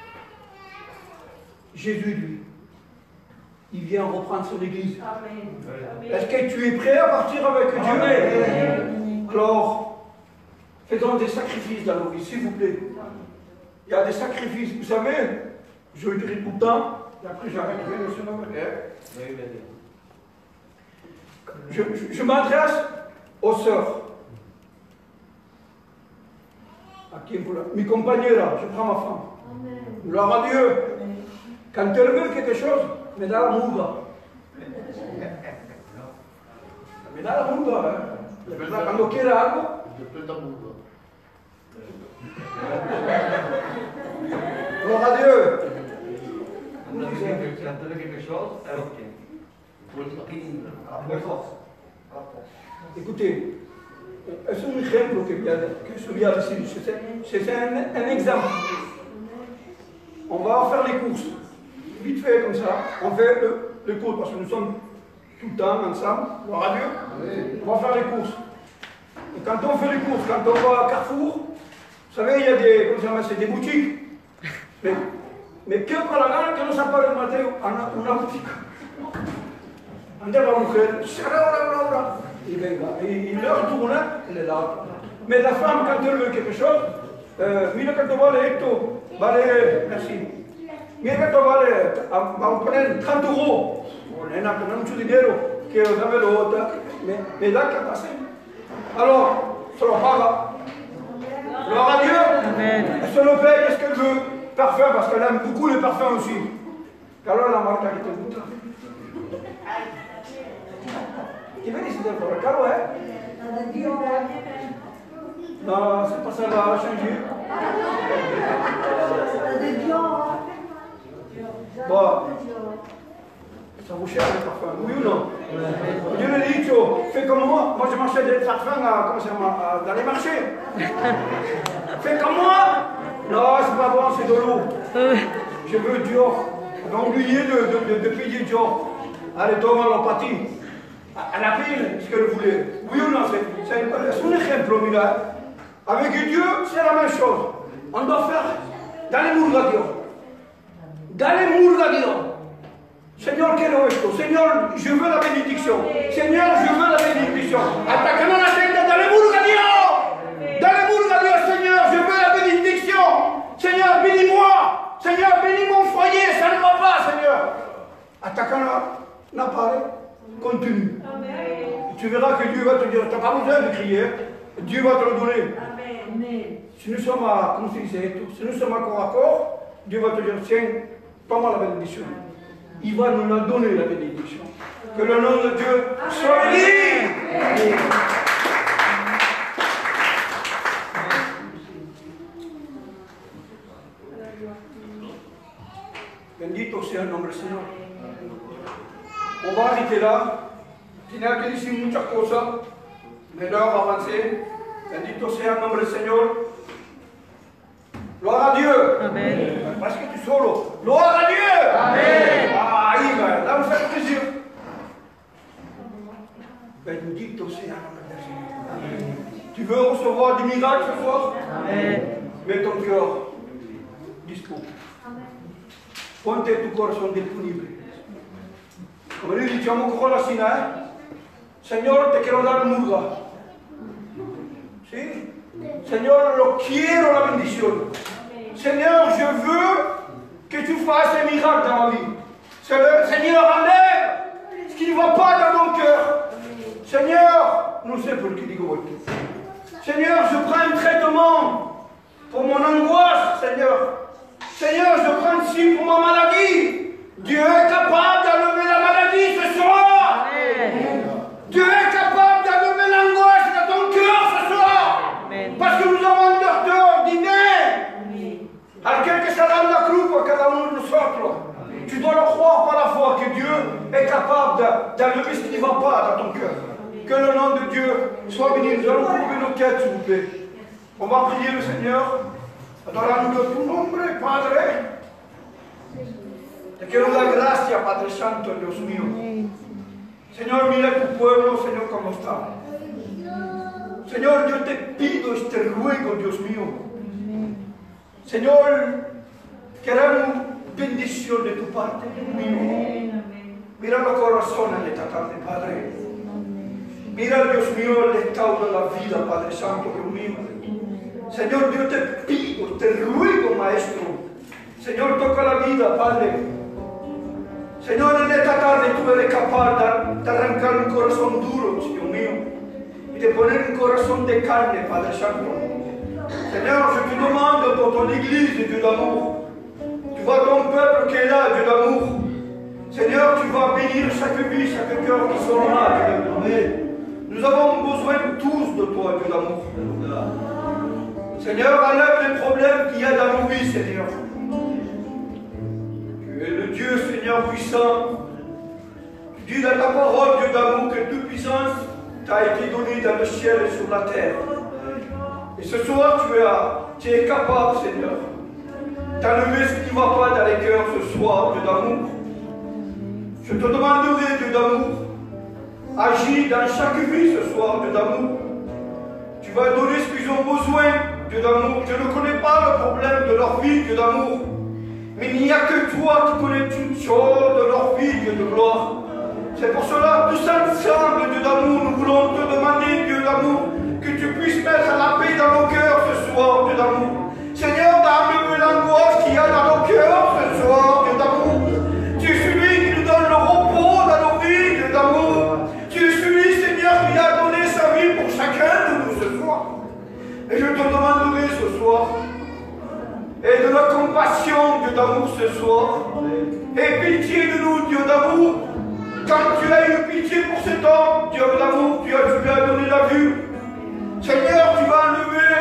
Jésus, lui, il vient reprendre son église. Est-ce que tu es prêt à partir avec Dieu? Amen. Alors, faisons des sacrifices dans nos vies, s'il vous plaît. Il y a des sacrifices. Vous savez, je le dirai tout le temps, et après j'arrêterai, monsieur le Je, je, je m'adresse aux sœurs. À qui mes compagnons, je prends ma femme. Gloire à Dieu. Quand elle veut quelque chose, me da la muda. Me da la muda, eh. De verdad, cuando quiera algo, después da muda. Gloire à Dieu. Quand elle veut quelque chose, elle obtient. Écoutez, c'est un exemple que, que je viens ici. C'est un, un exemple. On va faire les courses. Vite fait comme ça, on fait le, le cours parce que nous sommes tout le temps ensemble, gloire à Dieu. On va faire les courses. Et quand on fait les courses, quand on va à Carrefour, vous savez, il y a des, comment c'est des boutiques. Mais, mais que con la gana que nos appare Mateo, una boutique. Andiamo a mujer, ora, ora, ora. Et venga, et il leur tourne, elle est là. Mais la femme, quand elle veut quelque chose, euh, mira quanto vale esto, vale, merci. Mira quanto vale, vamos a poner treinta euros. Nena, que no hay mucho dinero, que dámelo, me, me da que pase. Alors, se lo paga. Gloire à Dieu. Amen. Elle se le paye, est-ce qu'elle veut? Parfum, parce qu'elle aime beaucoup les parfums aussi. Alors la marca qui te goûte. Tu veux décider pour le carreau, hein? Non, c'est pas ça, elle va changer. Bon. Ça vous cherche le parfum, oui ou non? Dieu le dit, fais comme moi. Moi, je m'achète des parfums à, comment ça, à, dans les marchés. Fais comme moi. Non, c'est pas bon, c'est de l'eau. Je veux Dior. On va oublier de, de, de, de payer Dior. Allez, tombe à l'empathie. Elle a payé ce qu'elle voulait. Oui ou non? C'est un exemple, Mila. Avec Dieu, c'est la même chose. On doit faire dans les mourgadions. Dans les mourgadions. Seigneur, quel est esto? Seigneur, je veux la bénédiction. Seigneur, je veux la bénédiction. Attaquons la tête dans les mourgadions. Dans les mourgadions, Seigneur, je veux la bénédiction. Seigneur, bénis-moi. Seigneur, bénis mon foyer. Ça ne va pas, Seigneur. Attaquons la parole. Continue. Et tu verras que Dieu va te dire, tu n'as pas besoin de crier. Dieu va te le donner. Amen. Si nous sommes à, comment c'est, si nous sommes à corps à corps, Dieu va te dire, tiens, prends-moi la bénédiction. Il va nous la donner, la bénédiction. Que le nom de Dieu soit béni. Bendito sea el nombre del Señor. On va arrêter là. Tenía que decir muchas cosas, mais l'heure va avancer. Bendito sea el nombre del Señor. Gloire à Dieu. Amen. Parce que tu es solo. Gloire à Dieu. Amen. Ah, ahí va. Là, vous faites plaisir. Bendito sea el nombre del Señor. Amen. Tu veux recevoir des miracles ce soir? Amen. Mets ton cœur dispo. Ponte tu corazón disponible. Come noi diciamo con la sina, Señor, te quiero dar murga. ¿Sí? Señor, lo quiero la bendición. Seigneur, je veux que tu fasses un miracle dans ma vie. Seigneur, enlève ce qui ne va pas dans mon cœur. Seigneur, non c'est pour le qui dit que Seigneur, je prends un traitement pour mon angoisse, Seigneur. Seigneur, je prends ci pour ma maladie. Dieu est capable d'enlever la maladie ce soir. Amen. Dieu est capable d'enlever l'angoisse de ton cœur ce soir. Amen. Parce que nous avons un docteur ordinaire. Alguien que se rende la cruz pour cada uno de nosotros. Tu dois le croire par la foi que Dieu est capable d'enlever ce qui ne va pas dans ton cœur. Que le nom de Dieu soit béni. Nous allons couper nos têtes, s'il vous plaît. On va prier le Seignor, adorando tu nombre, Padre. Te quiero dar gracias, Padre Santo, Dios mío. Señor, mira tu pueblo, Señor, cómo está. Señor, yo te pido este ruego, Dios mío. Señor, queremos bendición de tu parte, Dios mío. Mira los corazones de esta tarde, Padre. Mira, Dios mío, el estado de la vida, Padre Santo, Dios mío. Señor, yo te pido, te ruego, Maestro. Señor, toca la vida, Padre. Señor, en esta tarde tú eres capaz de, de arrancar un corazón duro, Dios mío, y de poner un corazón de carne, Padre Santo. Seigneur, je te demande pour ton église, Dieu d'amour. Tu vois ton peuple qui est là, Dieu d'amour. Seigneur, tu vas bénir chaque vie, chaque cœur qui sont là, Dieu d'amour. Nous avons besoin tous de toi, Dieu d'amour. Seigneur, enlève les problèmes qu'il y a dans nos vies, Seigneur. Tu es le Dieu, Seigneur puissant. Tu dis dans ta parole, Dieu d'amour, que toute puissance t'a été donnée dans le ciel et sur la terre. Et ce soir, tu, as, tu es capable, Seigneur, d'enlever ce qui ne va pas dans les cœurs ce soir, Dieu d'amour. Je te demanderai, Dieu d'amour, agis dans chaque vie ce soir, Dieu d'amour. Tu vas donner ce qu'ils ont besoin, Dieu d'amour. Je ne connais pas le problème de leur vie, Dieu d'amour. Mais il n'y a que toi qui connais toutes choses de leur vie, Dieu de gloire. C'est pour cela, tous ensemble, Dieu d'amour, nous voulons te demander, Dieu d'amour, que tu puisses mettre la paix dans nos cœurs ce soir, Dieu d'amour. Seigneur, d'enlever l'angoisse qu'il y a dans nos cœurs ce soir, Dieu d'amour. Tu es celui qui nous donne le repos dans nos vies, Dieu d'amour. Tu es celui, Seigneur, qui a donné sa vie pour chacun de nous ce soir. Et je te demanderai ce soir, et de la compassion, Dieu d'amour, ce soir. Et pitié de nous, Dieu d'amour. Quand tu as eu pitié pour cet homme, Dieu d'amour, tu, as, tu lui as donné la vue. Seigneur, tu vas enlever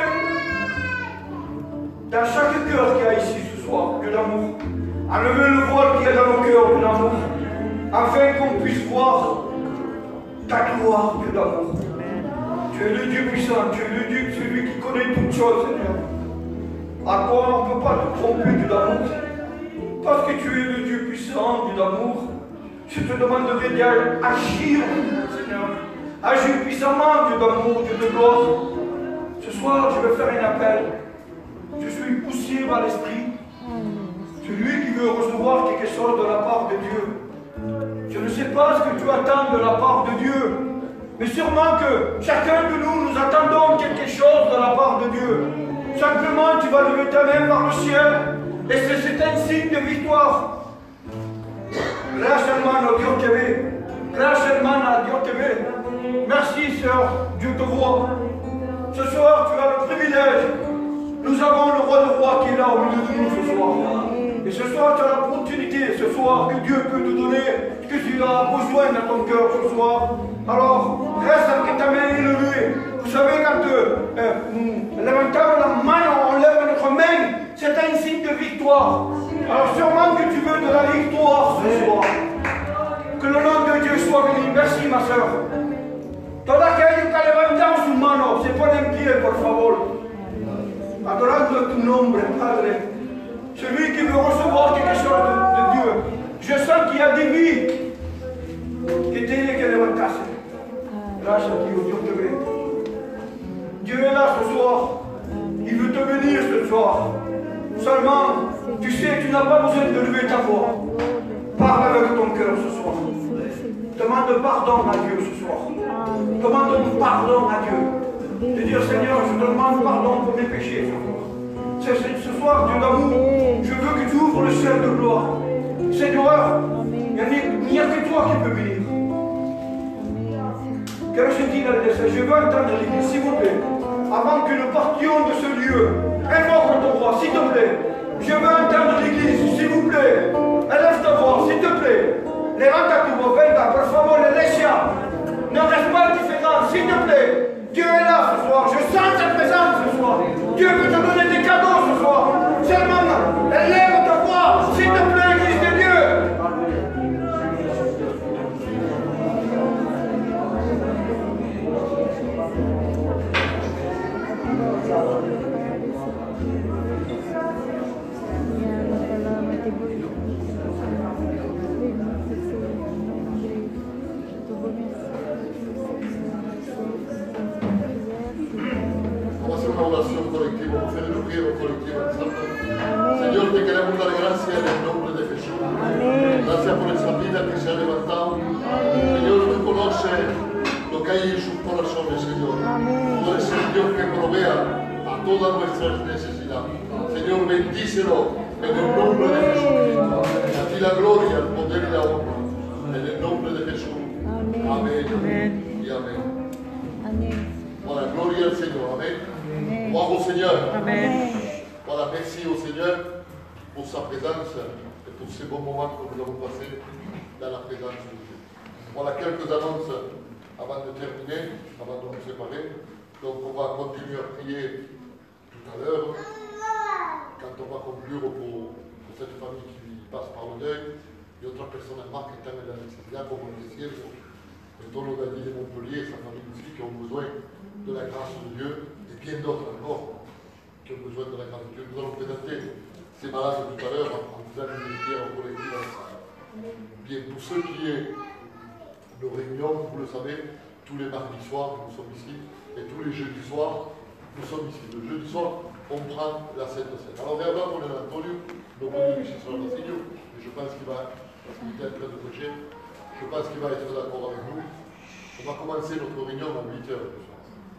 dans chaque cœur qu'il y a ici ce soir, Dieu d'amour. Enlever le voile qu'il y a dans nos cœurs, Dieu d'amour. Afin qu'on puisse voir ta gloire, Dieu d'amour. Tu es le Dieu puissant, tu es le Dieu, celui qui connaît toutes choses, Seigneur. À toi, on ne peut pas te tromper, Dieu d'amour. Parce que tu es le Dieu puissant, Dieu d'amour. Je te demanderai d'agir, Seigneur. Agir puissamment, Dieu d'amour, Dieu de gloire. Ce soir, je vais faire un appel. Je suis poussé par l'Esprit. Celui qui veut recevoir quelque chose de la part de Dieu. Je ne sais pas ce que tu attends de la part de Dieu. Mais sûrement que chacun de nous, nous attendons quelque chose de la part de Dieu. Simplement, tu vas lever ta main vers le ciel. Et c'est un signe de victoire. Gracias, hermano, Dios te ve. Gracias, hermana, Dios te ve. Merci, sœur, Dieu te voit. Ce soir, tu as le privilège. Nous avons le roi de roi qui est là au milieu de nous ce soir. Et ce soir, tu as l'opportunité, ce soir, que Dieu peut te donner ce que tu as besoin dans ton cœur ce soir. Alors, reste avec ta main élevée. Vous savez, quand euh, euh, nous levantons la main, on lève notre main, c'est un signe de victoire. Alors, sûrement que tu veux de la victoire ce soir. Que le nom de Dieu soit béni. Merci, ma soeur. Todo aquello que levantamos sus manos, se pone en pie, por favor. Adorando tu nombre, Padre. Celui qui veut recevoir quelque chose de, de Dieu. Je sens qu'il y a des vies qui tienen que levantarse. Gracias, Dieu, Dieu te bénit. Dieu est là ce soir. Il veut te bénir ce soir. Seulement, tu sais, tu n'as pas besoin de lever ta voix. Parle avec ton cœur ce soir. Demande pardon à Dieu ce soir. Demande pardon à Dieu. De dire, Seigneur, je te demande pardon pour mes péchés. Ce, ce soir, Dieu d'amour, je veux que tu ouvres le ciel de gloire. Seigneur, il n'y a, a que toi qui peux bénir. Que je dis dans le je veux entendre l'église, s'il vous plaît. Avant que nous partions de ce lieu, invoque ton roi, s'il te plaît. Je veux entendre l'église, s'il vous plaît. Élève ta voix, s'il te plaît. Levanta tu voix, venga, por favor, Iglesia. Ne reste pas indifférent, s'il te plaît. Dieu est là ce soir, je sens ta présence ce soir. Dieu veut te donner des cadeaux ce soir. Seulement, élève ta voix, s'il te plaît, Église de Dieu. Thank you. una oración colectiva, vamos a hacer una priera colectiva. Señor, te queremos dar gracias en el nombre de Jesús. Gracias por esa vida que se ha levantado. Señor, tú conoces lo que hay en sus corazones, Señor. Tú eres el Dios que provea a todas nuestras necesidades. Señor, bendícelo en el nombre de Jesucristo. A ti la gloria, el poder y la honra. En el nombre de Jesús. Amén. Amén. Y amén. Amén. Voilà, gloria al Seigneur. Amen. Gloire au Seigneur. Amen. Voilà, merci au Seigneur pour sa présence et pour ces bons moments que nous avons passés dans la présence de Dieu. Voilà quelques annonces avant de terminer, avant de nous séparer. Donc on va continuer à prier tout à l'heure, quand on va conclure pour, pour cette famille qui passe par le deuil, et autres personnes que están en la necesidad, como el desierto, de todos los de allí de Montpellier, sa famille aussi, qui ont besoin de la grâce de Dieu, et bien d'autres encore qui ont besoin de la grâce de Dieu. Nous allons présenter ces malades tout à l'heure en faisant une prière collective ensemble. Bien, pour ceux qui est nos réunions, vous le savez, tous les mardis soirs, nous sommes ici, et tous les jeudis soirs, nous sommes ici. Le jeudi soir, on prend la Sainte Seine. Alors, vers on est à Antonio, nos bons ici sur la Massigno, et je pense qu'il va, parce qu'il était en train de prêcher, je pense qu'il va être d'accord avec nous. On va commencer notre réunion à huit heures ce soir.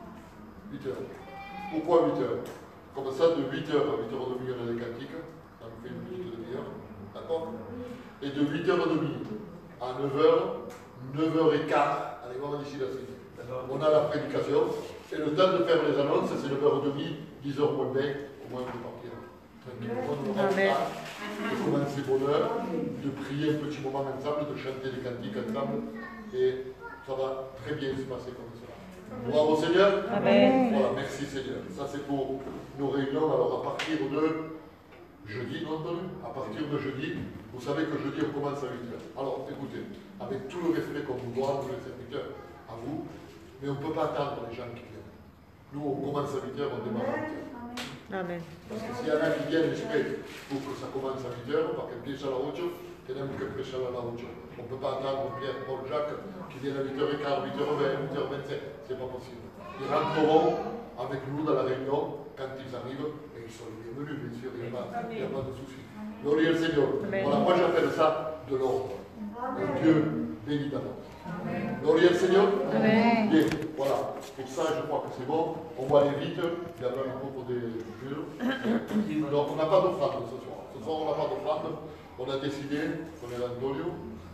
huit heures. Pourquoi huit heures? Comme ça, de huit heures à huit heures trente, on a des cantiques. Ça nous fait une petite demi-heure. D'accord? Et de huit heures trente à neuf heures, neuf heures quinze, allez voir d'ici la suite. On a la prédication. Et le temps de faire les annonces, c'est neuf heures trente, dix heures moins vingt, au moins on peut partir. Tranquillement, on aura le temps de commencer bonheur, de prier un petit moment ensemble, de chanter des cantiques ensemble. Et ça va très bien se passer comme cela. Gloire au Seigneur. Amen. Voilà, merci Seigneur. Ça c'est pour nos réunions. Alors à partir de jeudi, non entendu, à partir de jeudi, vous savez que jeudi on commence à huit heures. Alors écoutez, avec tout le respect qu'on vous doit, tous les serviteurs, à vous, mais on ne peut pas attendre les gens qui viennent. Nous on commence à huit heures, on démarre à huit heures. Amen. Parce que s'il y en a qui viennent exprès pour que ça commence à huit heures, parce que empieza a las ocho, tenemos que empezar a las ocho. On ne peut pas attendre Pierre, Paul, Jacques qui viennent à huit heures quinze, huit heures vingt, huit heures vingt-cinq. C'est pas possible. Ils rentreront avec nous dans la réunion quand ils arrivent et ils sont les bienvenus, bien sûr, il n'y a, a pas de souci. Gloria al Seigneur. Voilà, moi j'appelle ça de l'ordre. Un Dieu béni d'avance. Gloria al Seigneur. Amen. Bien, voilà. Pour ça, je crois que c'est bon. On va aller vite. Il y a un propos des jeux. Donc, on n'a pas d'offrande ce soir. Ce soir, on n'a pas d'offrande. On a décidé, on est dans Dolio,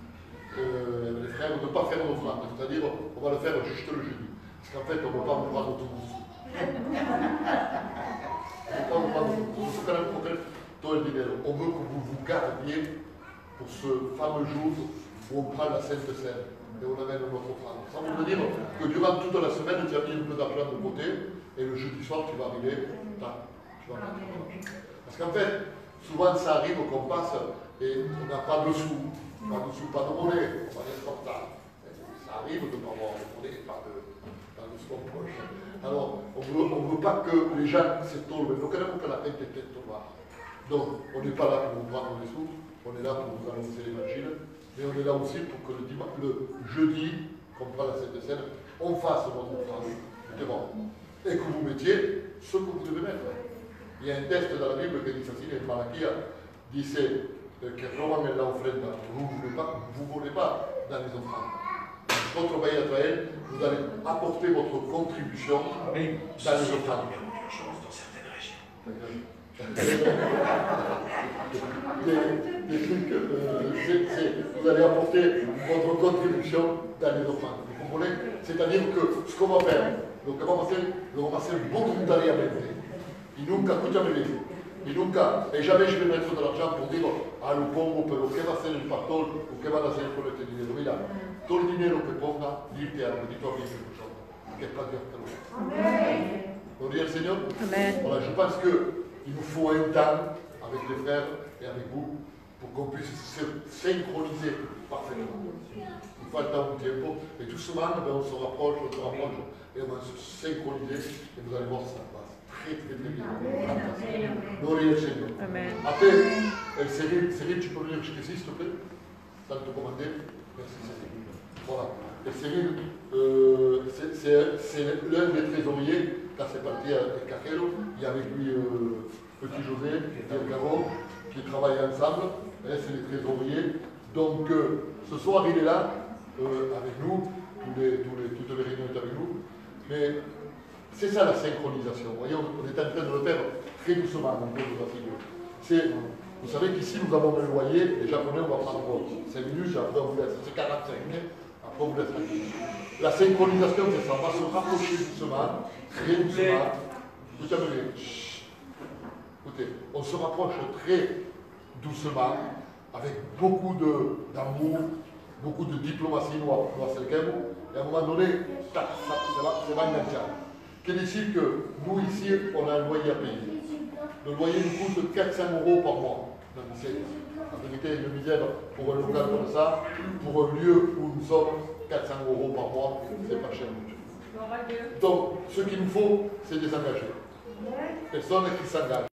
euh, les frères, de ne pas faire d'offrande. C'est-à-dire, on va le faire juste le jeudi. Parce qu'en fait, on ne veut pas vous prendre tout. On ne veut pas vous prendre tout. On veut quand même couvrir tout le dinero. On veut que vous vous gardiez pour ce fameux jour où on prend la Sainte Seine et on amène notre offrande. Ça veut dire que durant toute la semaine, tu as mis un peu d'argent de côté et le jeudi soir, tu vas arriver, tu vas mettre. Parce qu'en fait, souvent ça arrive qu'on passe et on n'a pas de sous, pas de sous, pas de monnaie, on va être comme ça. Ça arrive de ne pas avoir de monnaie, pas de, pas de sous en poche. Alors, on ne veut, veut pas que les gens se tombent, mais nous queremos que la gente esté tombada. Donc, on n'est pas là pour vous prendre des sous, on est là pour vous annoncer l'évangile, mais on est là aussi pour que le, dimanche, le jeudi, qu'on prend la Sainte Seine, on fasse votre offrande, et que vous mettiez ce que vous devez mettre. Il y a un texte dans la Bible qui dit ceci, en Malaquia, disait que roban en la ofrenda. Vous ne voulez pas, vous voulez pas dans les offrandes. Votre pays à Israël, vous allez apporter votre contribution dans les offrandes. Des, des trucs, euh, c'est, c'est, vous allez apporter votre contribution dans les offrandes. Vous comprenez? C'est-à-dire que ce qu'on va faire, lo que vamos a hacer, lo vamos a hacer voluntariamente. Y nunca, escúchame bien, y nunca, et jamais je vais mettre de l'argent pour dire, ah, lo pongo, pero ¿qué va a hacer el pastor? ¿O qué van a hacer con este dinero? Mira, todo el dinero que ponga, limpia, bendito a bien quelque chose, que es para Dios que lo haga. Gloria al Seigneur. Amen. Voilà, je pense qu'il nous faut un temps avec les frères et avec vous pour qu'on puisse se synchroniser parfaitement. Il faut un temps, un tempo, et tout ce moment, ben, on se rapproche, on se rapproche, et on va se synchroniser, et vous allez voir ça passe. Très très très bien. Gloria al Seigneur. Amen. Après, el Cyril, Cyril, tu peux venir jusqu'ici, s'il te plaît? Tant te commander. Merci Cyril. Voilà. Et Cyril, euh, c'est l'un des trésoriers, quand c'est parti avec Cajero, il y a avec lui euh, Petit José, Pierre Garot, qui travaillent ensemble, hein, c'est les trésoriers. Donc euh, ce soir il est là, euh, avec nous, tous les, tous les, toutes les réunions sont avec nous. Mais c'est ça la synchronisation. Vous voyez, on, on est en train de le faire très doucement, on peut nous figure. Vous savez qu'ici nous avons un loyer, les Japonais on va prendre cinq minutes, après on vous laisse, c'est quarante-cinq, après on vous laisse tranquille. La synchronisation c'est ça, on va se rapprocher doucement, très doucement. Écoutez, écoutez, on se rapproche très doucement, avec beaucoup d'amour, beaucoup de diplomatie, nous à Selkem, et à un moment donné, tac, ça, ça va, ça va engager. Quel ici que nous ici, on a un loyer à payer. Le loyer nous coûte quatre cents euros par mois. C'est en vérité une misère pour un local comme ça, pour un lieu où nous sommes, quatre cents euros par mois, c'est pas cher. Donc, ce qu'il nous faut, c'est des engagés. Personnes qui s'engagent.